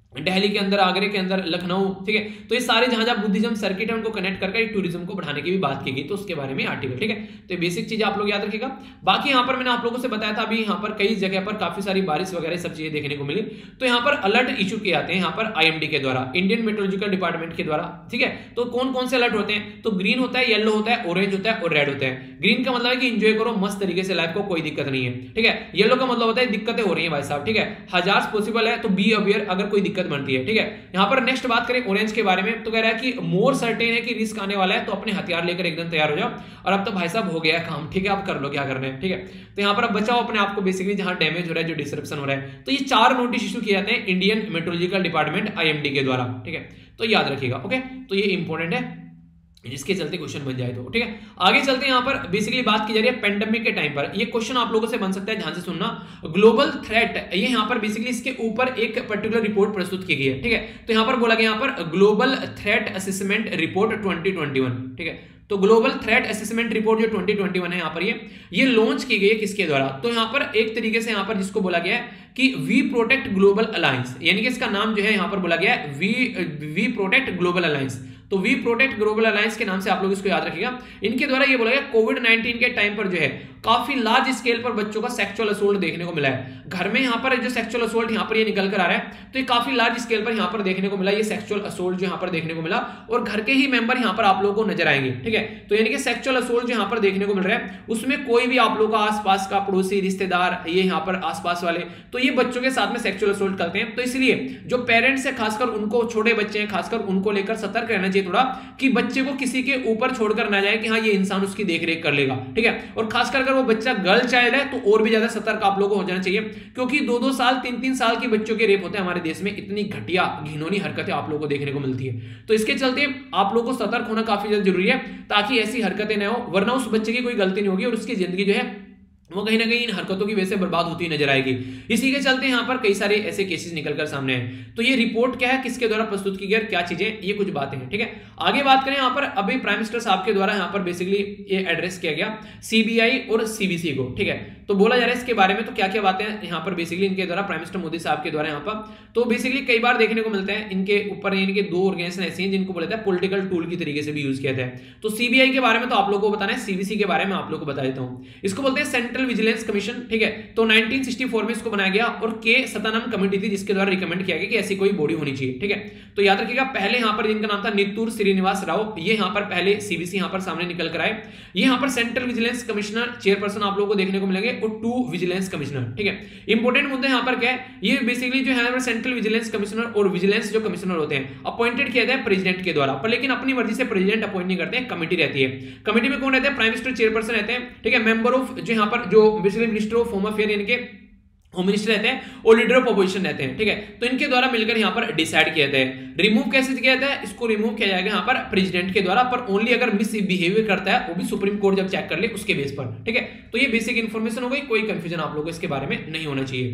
दिल्ली के अंदर, आगरे के अंदर, लखनऊ, ठीक है। तो ये सारे जहां जहां बुद्धिज्म सर्किट है उनको कनेक्ट करके टूरिज्म को बढ़ाने की भी बात की गई, तो उसके बारे में आर्टिकल, ठीक है। तो ये बेसिक चीज आप लोग याद रखिएगा। बाकी यहाँ पर मैंने आप लोगों से बताया था, अभी यहाँ पर कई जगह पर काफी सारी बारिश वगैरह सब चीजें देखने को मिली, तो यहाँ पर अलर्ट इशू किए जाते हैं यहाँ पर IMD के द्वारा, इंडियन मेट्रोलॉजिकल डिपार्टमेंट के द्वारा, ठीक है। तो कौन कौन से अलर्ट होते हैं, तो ग्रीन होता है, येलो होता है, ऑरेंज होता है और रेड होता है। ग्रीन का मतलब है कि एंजॉय करो मस्त तरीके से लाइफ को, कोई दिक्कत नहीं है, ठीक है। येलो का मतलब होता है दिक्कतें हो रही है भाई साहब, ठीक है, हजार्स पॉसिबल है, तो बी अवेयर अगर कोई दिक्कत बनती है, ठीक है। यहाँ पर नेक्स्ट बात करें ऑरेंज के बारे में, तो कह रहा है कि मोर सर्टेन है कि रिस्क आने वाला है, तो अपने हथियार लेकर एकदम तैयार हो जाओ, और अब तो भाई साहब हो गया काम, ठीक है, आप कर लो क्या करना है, ठीक है। तो यहाँ पर अब बचाओ अपने आप को बेसिकली जहां डैमेज हो रहा है, जो डिसरप्शन हो रहा है। तो ये 4 नोटिस इशू किए जाते हैं इंडियन मेट्रोलॉजिकल डिपार्टमेंट IMD के द्वारा, ठीक है। तो याद रखिएगा, ओके। तो ये इंपॉर्टेंट है, जिसके चलते क्वेश्चन बन जाए तो, ठीक है। आगे चलते हैं, यहाँ पर बेसिकली बात की जा रही है पेंडेमिक के टाइम पर, ये क्वेश्चन आप लोगों से बन सकता है, ध्यान से सुनना। ग्लोबल थ्रेट, ये यहाँ पर बेसिकली इसके ऊपर एक पर्टिकुलर रिपोर्ट प्रस्तुत की गई है, ठीक है। तो यहाँ पर बोला गया यहाँ पर ग्लोबल थ्रेट असेसमेंट रिपोर्ट 2021, ठीक है। तो ग्लोबल थ्रेट असेसमेंट रिपोर्ट जो 2021 है यहाँ पर ये लॉन्च की गई है किसके द्वारा, तो यहाँ पर एक तरीके से यहाँ पर जिसको बोला गया है कि वी प्रोटेक्ट ग्लोबल अलायंस, यानी कि इसका नाम जो है यहाँ पर बोला गया है वी प्रोटेक्ट ग्लोबल अलायंस। तो वी प्रोटेक्ट ग्लोबल अलायंस के नाम से आप लोग इसको याद रखिएगा। इनके द्वारा ये बोला गया कोविड-19 के टाइम पर जो है काफी लार्ज स्केल पर बच्चों का सेक्सुअल असोल्ट देखने को मिला है। घर में यहाँ पर जो सेक्सुअल असोल्ट यहाँ पर ये निकल कर आ रहा है, तो ये काफी लार्ज स्केल पर यहाँ पर देखने को मिला, ये सेक्सुअल असोल्ट जो यहाँ पर देखने को मिला, और घर के ही मेंबर यहाँ पर आप लोगों को नजर आएंगे, ठीक है। तो यानी कि सेक्सुअल असोल्ट जो यहाँ पर देखने को मिल रहा है, उसमें कोई भी आप लोग का आसपास का पड़ोसी, रिश्तेदार, ये यहाँ पर आसपास वाले, तो ये बच्चों के साथ में सेक्सुअल असोल्ट करते हैं। तो इसलिए जो पेरेंट्स है, खासकर उनको, छोटे बच्चे हैं खासकर, उनको लेकर सतर्क रहना चाहिए थोड़ा, कि बच्चे को किसी के ऊपर छोड़कर ना जाए कि हाँ ये इंसान उसकी देखरेख कर लेगा, ठीक है। और खासकर अगर वो बच्चा गर्ल चाइल्ड है तो और भी ज्यादा सतर्क आप लोगों को हो जाना चाहिए, क्योंकि 2-2 साल 3-3 साल के बच्चों के रेप होते हैं हमारे देश में। इतनी घटिया घिनौनी हरकतें आप लोगों को देखने को मिलती है, तो इसके चलते आप लोगों को सतर्क होना काफी ज्यादा जरूरी है, ताकि ऐसी हरकतें ना हो, वरना उस बच्चे की कोई गलती नहीं होगी और उसकी जिंदगी जो है वो कहीं ना कहीं इन हरकतों की वजह से बर्बाद होती नजर आएगी। इसी के चलते यहाँ पर कई सारे ऐसे केसेस निकलकर सामने आए। तो ये रिपोर्ट क्या है, किसके द्वारा प्रस्तुत की गई, क्या चीजें, ये कुछ बातें हैं, ठीक है। आगे बात करें यहाँ पर, अभी प्राइम मिनिस्टर साहब के द्वारा यहाँ पर बेसिकली ये एड्रेस किया गया CBI और CBC को, ठीक है। तो बोला जा रहा है इसके बारे में, तो क्या क्या बातें यहाँ पर बेसिकली इनके द्वारा प्राइम मिनिस्टर मोदी साहब के द्वारा यहाँ पर, तो बेसिकली कई बार देखने को मिलते हैं इनके ऊपर, इनके 2 ऑर्गेनाइजेशन ऐसी हैं जिनको बोला जाता है पॉलिटिकल टूल की तरीके से भी यूज किया जाता है। तो CBI के बारे में तो आप लोगों को बताना है, CBC के बारे में आप लोगों को बता देता हूँ। इसको बोलते हैं सेंट्रल विजिलेंस कमीशन, ठीक है। तो 1964 में इसको बनाया गया, और के सतानम कमेटी थी जिसके द्वारा रिकमेंड किया गया कि ऐसी कोई बॉडी होनी चाहिए, ठीक है। तो याद रखिएगा, पहले यहाँ पर जिनका नाम था नित्तूर श्रीनिवास राव, ये यहाँ पर पहले CBC यहाँ पर सामने निकल कर आए। ये यहाँ पर सेंट्रल विजिलेंस कमिश्नर चेयरपर्सन आप लोगों को देखने को मिलेंगे, और 2 विजिलेंस कमिश्नर, ठीक है। इंपॉर्टेंट मुद्दे यहाँ पर क्या है, ये बेसिकली जो है सेंट्रल विजिलेंस कमिश्नर और विजिलेंस जो कमिश्नर होते हैं अपॉइंटेड किया जाता है प्रेसिडेंट के द्वारा, पर लेकिन अपनी मर्जी से प्रेसिडेंट अपॉइंट नहीं करते हैं, कमेटी रहती है। कमेटी में कौन रहते हैं, प्राइम मिनिस्टर चेयरपर्सन रहते हैं, ठीक है। मेंबर ऑफ जो यहाँ पर जो basically minister of home affair यानी कि होम मिनिस्टर रहते हैं, और लीडर ऑफ अपोजिशन रहते हैं, ठीक है। तो इनके द्वारा मिलकर यहाँ पर डिसाइड किया जाता है। रिमूव कैसे किया जाता है, इसको रिमूव किया जाएगा यहाँ पर प्रेसिडेंट के द्वारा, पर ओनली अगर मिसबिहेवियर करता है, वो भी सुप्रीम कोर्ट जब चेक कर ले उसके बेस पर, ठीक है। तो ये बेसिक इंफॉर्मेशन हो गई, कोई कंफ्यूजन आप लोगों को इसके बारे में नहीं होना चाहिए।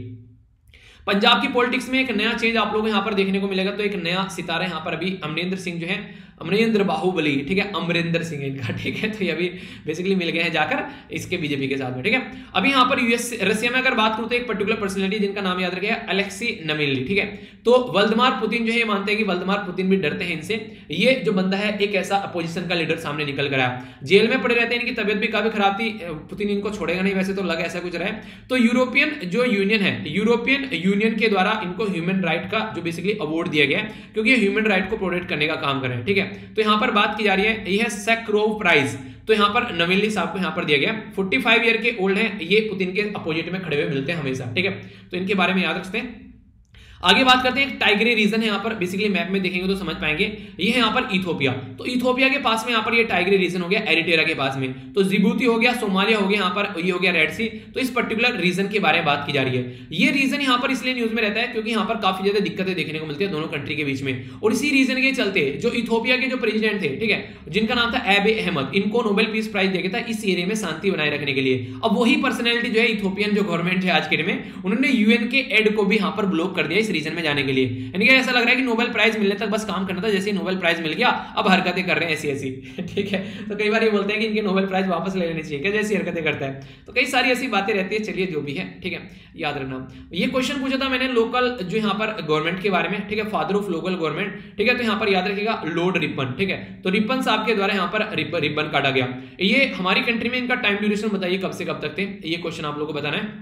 पंजाब की पॉलिटिक्स में एक नया चेंज आप लोगों को यहाँ पर देखने को मिलेगा, तो एक नया सितारा यहाँ पर अभी अमरिंदर सिंह जो है, अमरिंदर बाहुबली, ठीक है, अमरिंदर सिंह इनका, ठीक है। तो ये अभी बेसिकली मिल गए हैं जाकर इसके बीजेपी के साथ में, ठीक है। अभी यहाँ पर रशिया में अगर बात करूं तो एक पर्टिकुलर पर्सनालिटी जिनका नाम याद रखिएगा, अलेक्सी नावल्नी, ठीक है। तो व्लादिमीर पुतिन जो है मानते हैं कि व्लादिमीर पुतिन भी डरते हैं इनसे। ये जो बंदा है एक ऐसा अपोजिशन का लीडर सामने निकल कर आया, जेल में पड़े रहते हैं, इनकी तबियत भी काफी खराब थी, पुतिन इनको छोड़ेगा नहीं, वैसे तो लगा ऐसा कुछ रहा है। तो यूरोपियन जो यूनियन है, यूरोपियन यूनियन के द्वारा इनको ह्यूमन राइट का जो बेसिकली अवार्ड दिया गया है, क्योंकि ये ह्यूमन राइट को प्रोटेक्ट करने का काम कर रहे हैं, ठीक है। तो यहाँ पर बात की जा रही है, यह है सैखरोव प्राइज, तो यहाँ पर नावल्नी साहब को यहाँ पर दिया गया। 45 ईयर के ओल्ड हैं, ये पुतिन के अपोजिट में खड़े हुए मिलते हैं हमेशा, ठीक है। तो इनके बारे में याद रखते हैं। आगे बात करते हैं, टाइग्रे रीजन है यहाँ पर, बेसिकली मैप में देखेंगे तो समझ पाएंगे। ये है यहाँ पर इथोपिया, तो इथोपिया के पास में यहाँ पर ये टाइग्रे रीजन हो गया, एरिट्रिया के पास में, तो जिबूती हो गया, सोमालिया हो गया, यहाँ पर ये हो गया रेड सी। तो इस पर्टिकुलर रीजन के बारे में बात की जा रही है। ये रीजन यहाँ पर इसलिए न्यूज में रहता है क्योंकि यहाँ पर काफी ज्यादा दिक्कतें देखने को मिलती है दोनों कंट्री के बीच में, और इसी रीजन के चलते जो इथोपिया के जो प्रेसिडेंट थे, ठीक है, जिनका नाम था एबे अहमद, इनको नोबेल पीस प्राइज दिया गया था इस एरिया में शांति बनाए रखने के लिए। अब वही पर्सनैलिटी जो है इथोपियन जो गवर्नमेंट है आज के डेट में, उन्होंने यूएन के एड को भी यहाँ पर ब्लॉक कर दिया इस रीजन में जाने के लिए। यानी कि ऐसा लग रहा है कि नोबेल प्राइज मिलने तक बस काम करना था, जैसे नोबेल प्राइज मिल गया अब हरकतें कर रहे हैं ऐसी ऐसी, ठीक है। तो कई बार ये बोलते हैं कि इनके नोबेल प्राइज वापस ले लेने चाहिए क्या, जैसी हरकतें करता है। तो कई सारी ऐसी बातें रहती है, चलिए जो भी है, ठीक है, याद रखना। ये क्वेश्चन पूछा था मैंने लोकल जो यहाँ पर गवर्नमेंट के बारे में, ठीक है, फादर ऑफ लोकल गवर्नमेंट, ठीक है। तो यहाँ पर याद रखिएगा लॉर्ड रिपन, ठीक है। तो रिपन साहब के द्वारा यहाँ पर रिबन काटा गया। ये हमारी कंट्री में इनका टाइम ड्यूरेशन बताइए कब से कब तक थे, ये क्वेश्चन आप लोगों को बताना है।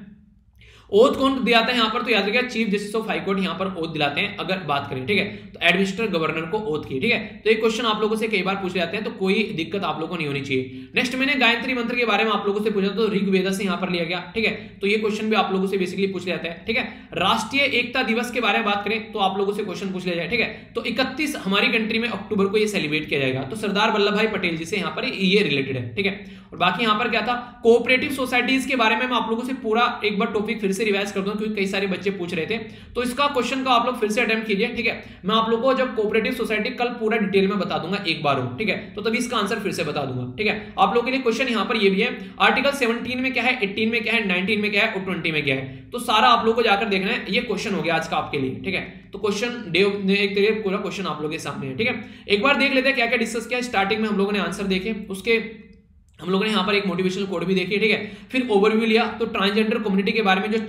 ओथ कौन दिलाता है यहाँ पर, तो याद रखिएगा chief justice of high court यहाँ पर ओथ दिलाते हैं अगर बात करें, ठीक है। तो एडमिनिस्ट्रेटर गवर्नर को ओथ की, ठीक है। तो ये क्वेश्चन आप लोगों से कई बार पूछे जाते हैं, तो कोई दिक्कत आप लोगों को नहीं होनी चाहिए। नेक्स्ट मैंने गायत्री मंत्र के बारे में आप लोगों से पूछा, तो ऋग्वेद से यहाँ पर लिया गया, ठीक है। तो ये क्वेश्चन भी आप लोगों से बेसिकली पूछ लिया जाता है, ठीक है। राष्ट्रीय एकता दिवस के बारे में बात करें तो आप लोगों से क्वेश्चन पूछ लिया जाए, ठीक है। तो 31 हमारी कंट्री में अक्टूबर को ये सेलिब्रेट किया जाएगा, तो सरदार वल्लभ भाई पटेल जी से यहाँ पर ये रिलेटेड है, ठीक है। और बाकी यहाँ पर क्या था, कोऑपरेटिव सोसाइटीज के बारे में मैं आप लोगों से पूरा एक बार टॉपिक फिर से रिवाइज कर दूं, क्योंकि कई सारे बच्चे पूछ रहे थे। तो इसका क्वेश्चन का आप लोग फिर से अटेम्प्ट कीजिए, ठीक है। मैं आप लोगों को जब कोऑपरेटिव सोसाइटी कल पूरा डिटेल में बता दूंगा एक बार, ठीक है। तो तभी इसका आंसर फिर से बता दूंगा, ठीक है। आप लोगों के लिए क्वेश्चन यहाँ पर ये भी है, आर्टिकल 17 में क्या है, 18 में क्या है, 19 में क्या है और 20 में क्या है। तो सारा आप लोगों को जाकर देखना है। ये क्वेश्चन हो गया आज का आपके लिए, ठीक है। तो क्वेश्चन एक तरीके पूरा क्वेश्चन आप लोगों के सामने है, ठीक है। एक बार देख लेते हैं क्या क्या डिस्कस किया। स्टार्टिंग में हम लोगों ने आंसर देखे, उसके हम लोगों ने यहाँ पर एक मोटिवेशनल कोड भी देखी, ठीक है। फिर ओवरव्यू लिया, तो ट्रांसजेंडर कम्युनिटी के बारे में जो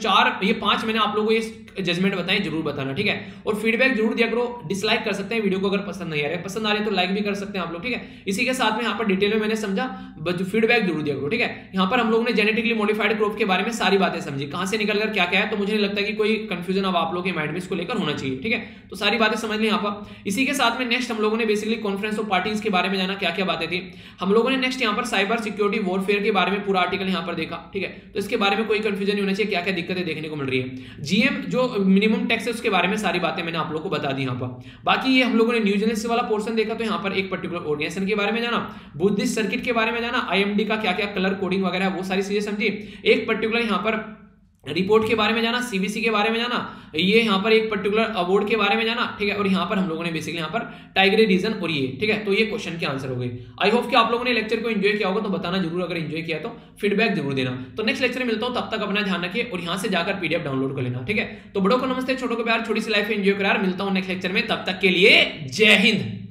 5 मैंने आप लोगों को ये जजमेंट बताएं, जरूर बताना, ठीक है। और फीडबैक जरूर दिया करो, डिसलाइक कर सकते हैं वीडियो को अगर पसंद नहीं आ रहा है, पसंद आ रही है तो लाइक भी कर सकते हैं आप लोग, ठीक है। इसी के साथ में यहाँ पर डिटेल में मैंने समझा, फीडबैक जरूर दिया करो, ठीक है। यहाँ पर हम लोगों ने जेनेटिकली मॉडिफाइड क्रॉप के बारे में सारी बातें समझी, कहां से निकल कर क्या क्या है। तो मुझे नहीं लगता कि कोई कंफ्यूजन अब आप लोगों के माइंड में इसको लेकर होना चाहिए, ठीक है। तो सारी बातें समझ ली यहाँ पर। इसी के साथ में नेक्स्ट हम लोगों ने बेसिकली कॉन्फ्रेंस ऑफ पार्टीज के बारे में जाना, क्या क्या बातें थी हम लोगों ने। नेक्स्ट यहाँ पर साइबर सिक्योरिटी वॉरफेयर के बारे में पूरा आर्टिकल यहाँ पर देखा, ठीक है। तो इसके बारे में कोई कंफ्यूजन नहीं होना चाहिए, क्या क्या दिक्कतें देखने को मिल रही है। जीएम जो मिनिमम टैक्स है उसके बारे में सारी बातें मैंने आप लोगों को बता दी यहाँ पर। बाकी ये हम लोगों ने न्यू जर्नलिस्ट वाला पोर्शन देखा, तो यहाँ पर एक पर्टिकुलर ऑर्गेनाइजेशन के बारे में जाना, बुद्धिस्ट सर्किट के बारे में जाना, आईएमडी का क्या क्या कलर कोडिंग वगैरह वो सारी चीजें समझी। एक पर्टिकुलर यहाँ पर रिपोर्ट के बारे में जाना, सीबीसी के बारे में जाना, ये यहाँ पर एक पर्टिकुलर अवार्ड के बारे में जाना, ठीक है। और यहाँ पर हम लोगों ने बेसिकली यहाँ पर टाइगर रीजन और ये, ठीक है। तो ये क्वेश्चन के आंसर हो गए। आई होप कि आप लोगों ने लेक्चर को एंजॉय किया होगा, तो बताना जरूर, अगर एंजॉय किया तो फीडबैक जरूर देना। तो नेक्स्ट लेक्चर में मिलता हूँ, तब तक अपना ध्यान रखिए और यहाँ से जाकर पीडीएफ डाउनलोड कर लेना, ठीक है। तो बड़ों को नमस्ते, छोटों को प्यार, छोटी सी लाइफ एंजॉय करा। मिलता हूँ नेक्स्ट लेक्चर में, तब तक के लिए जय हिंद।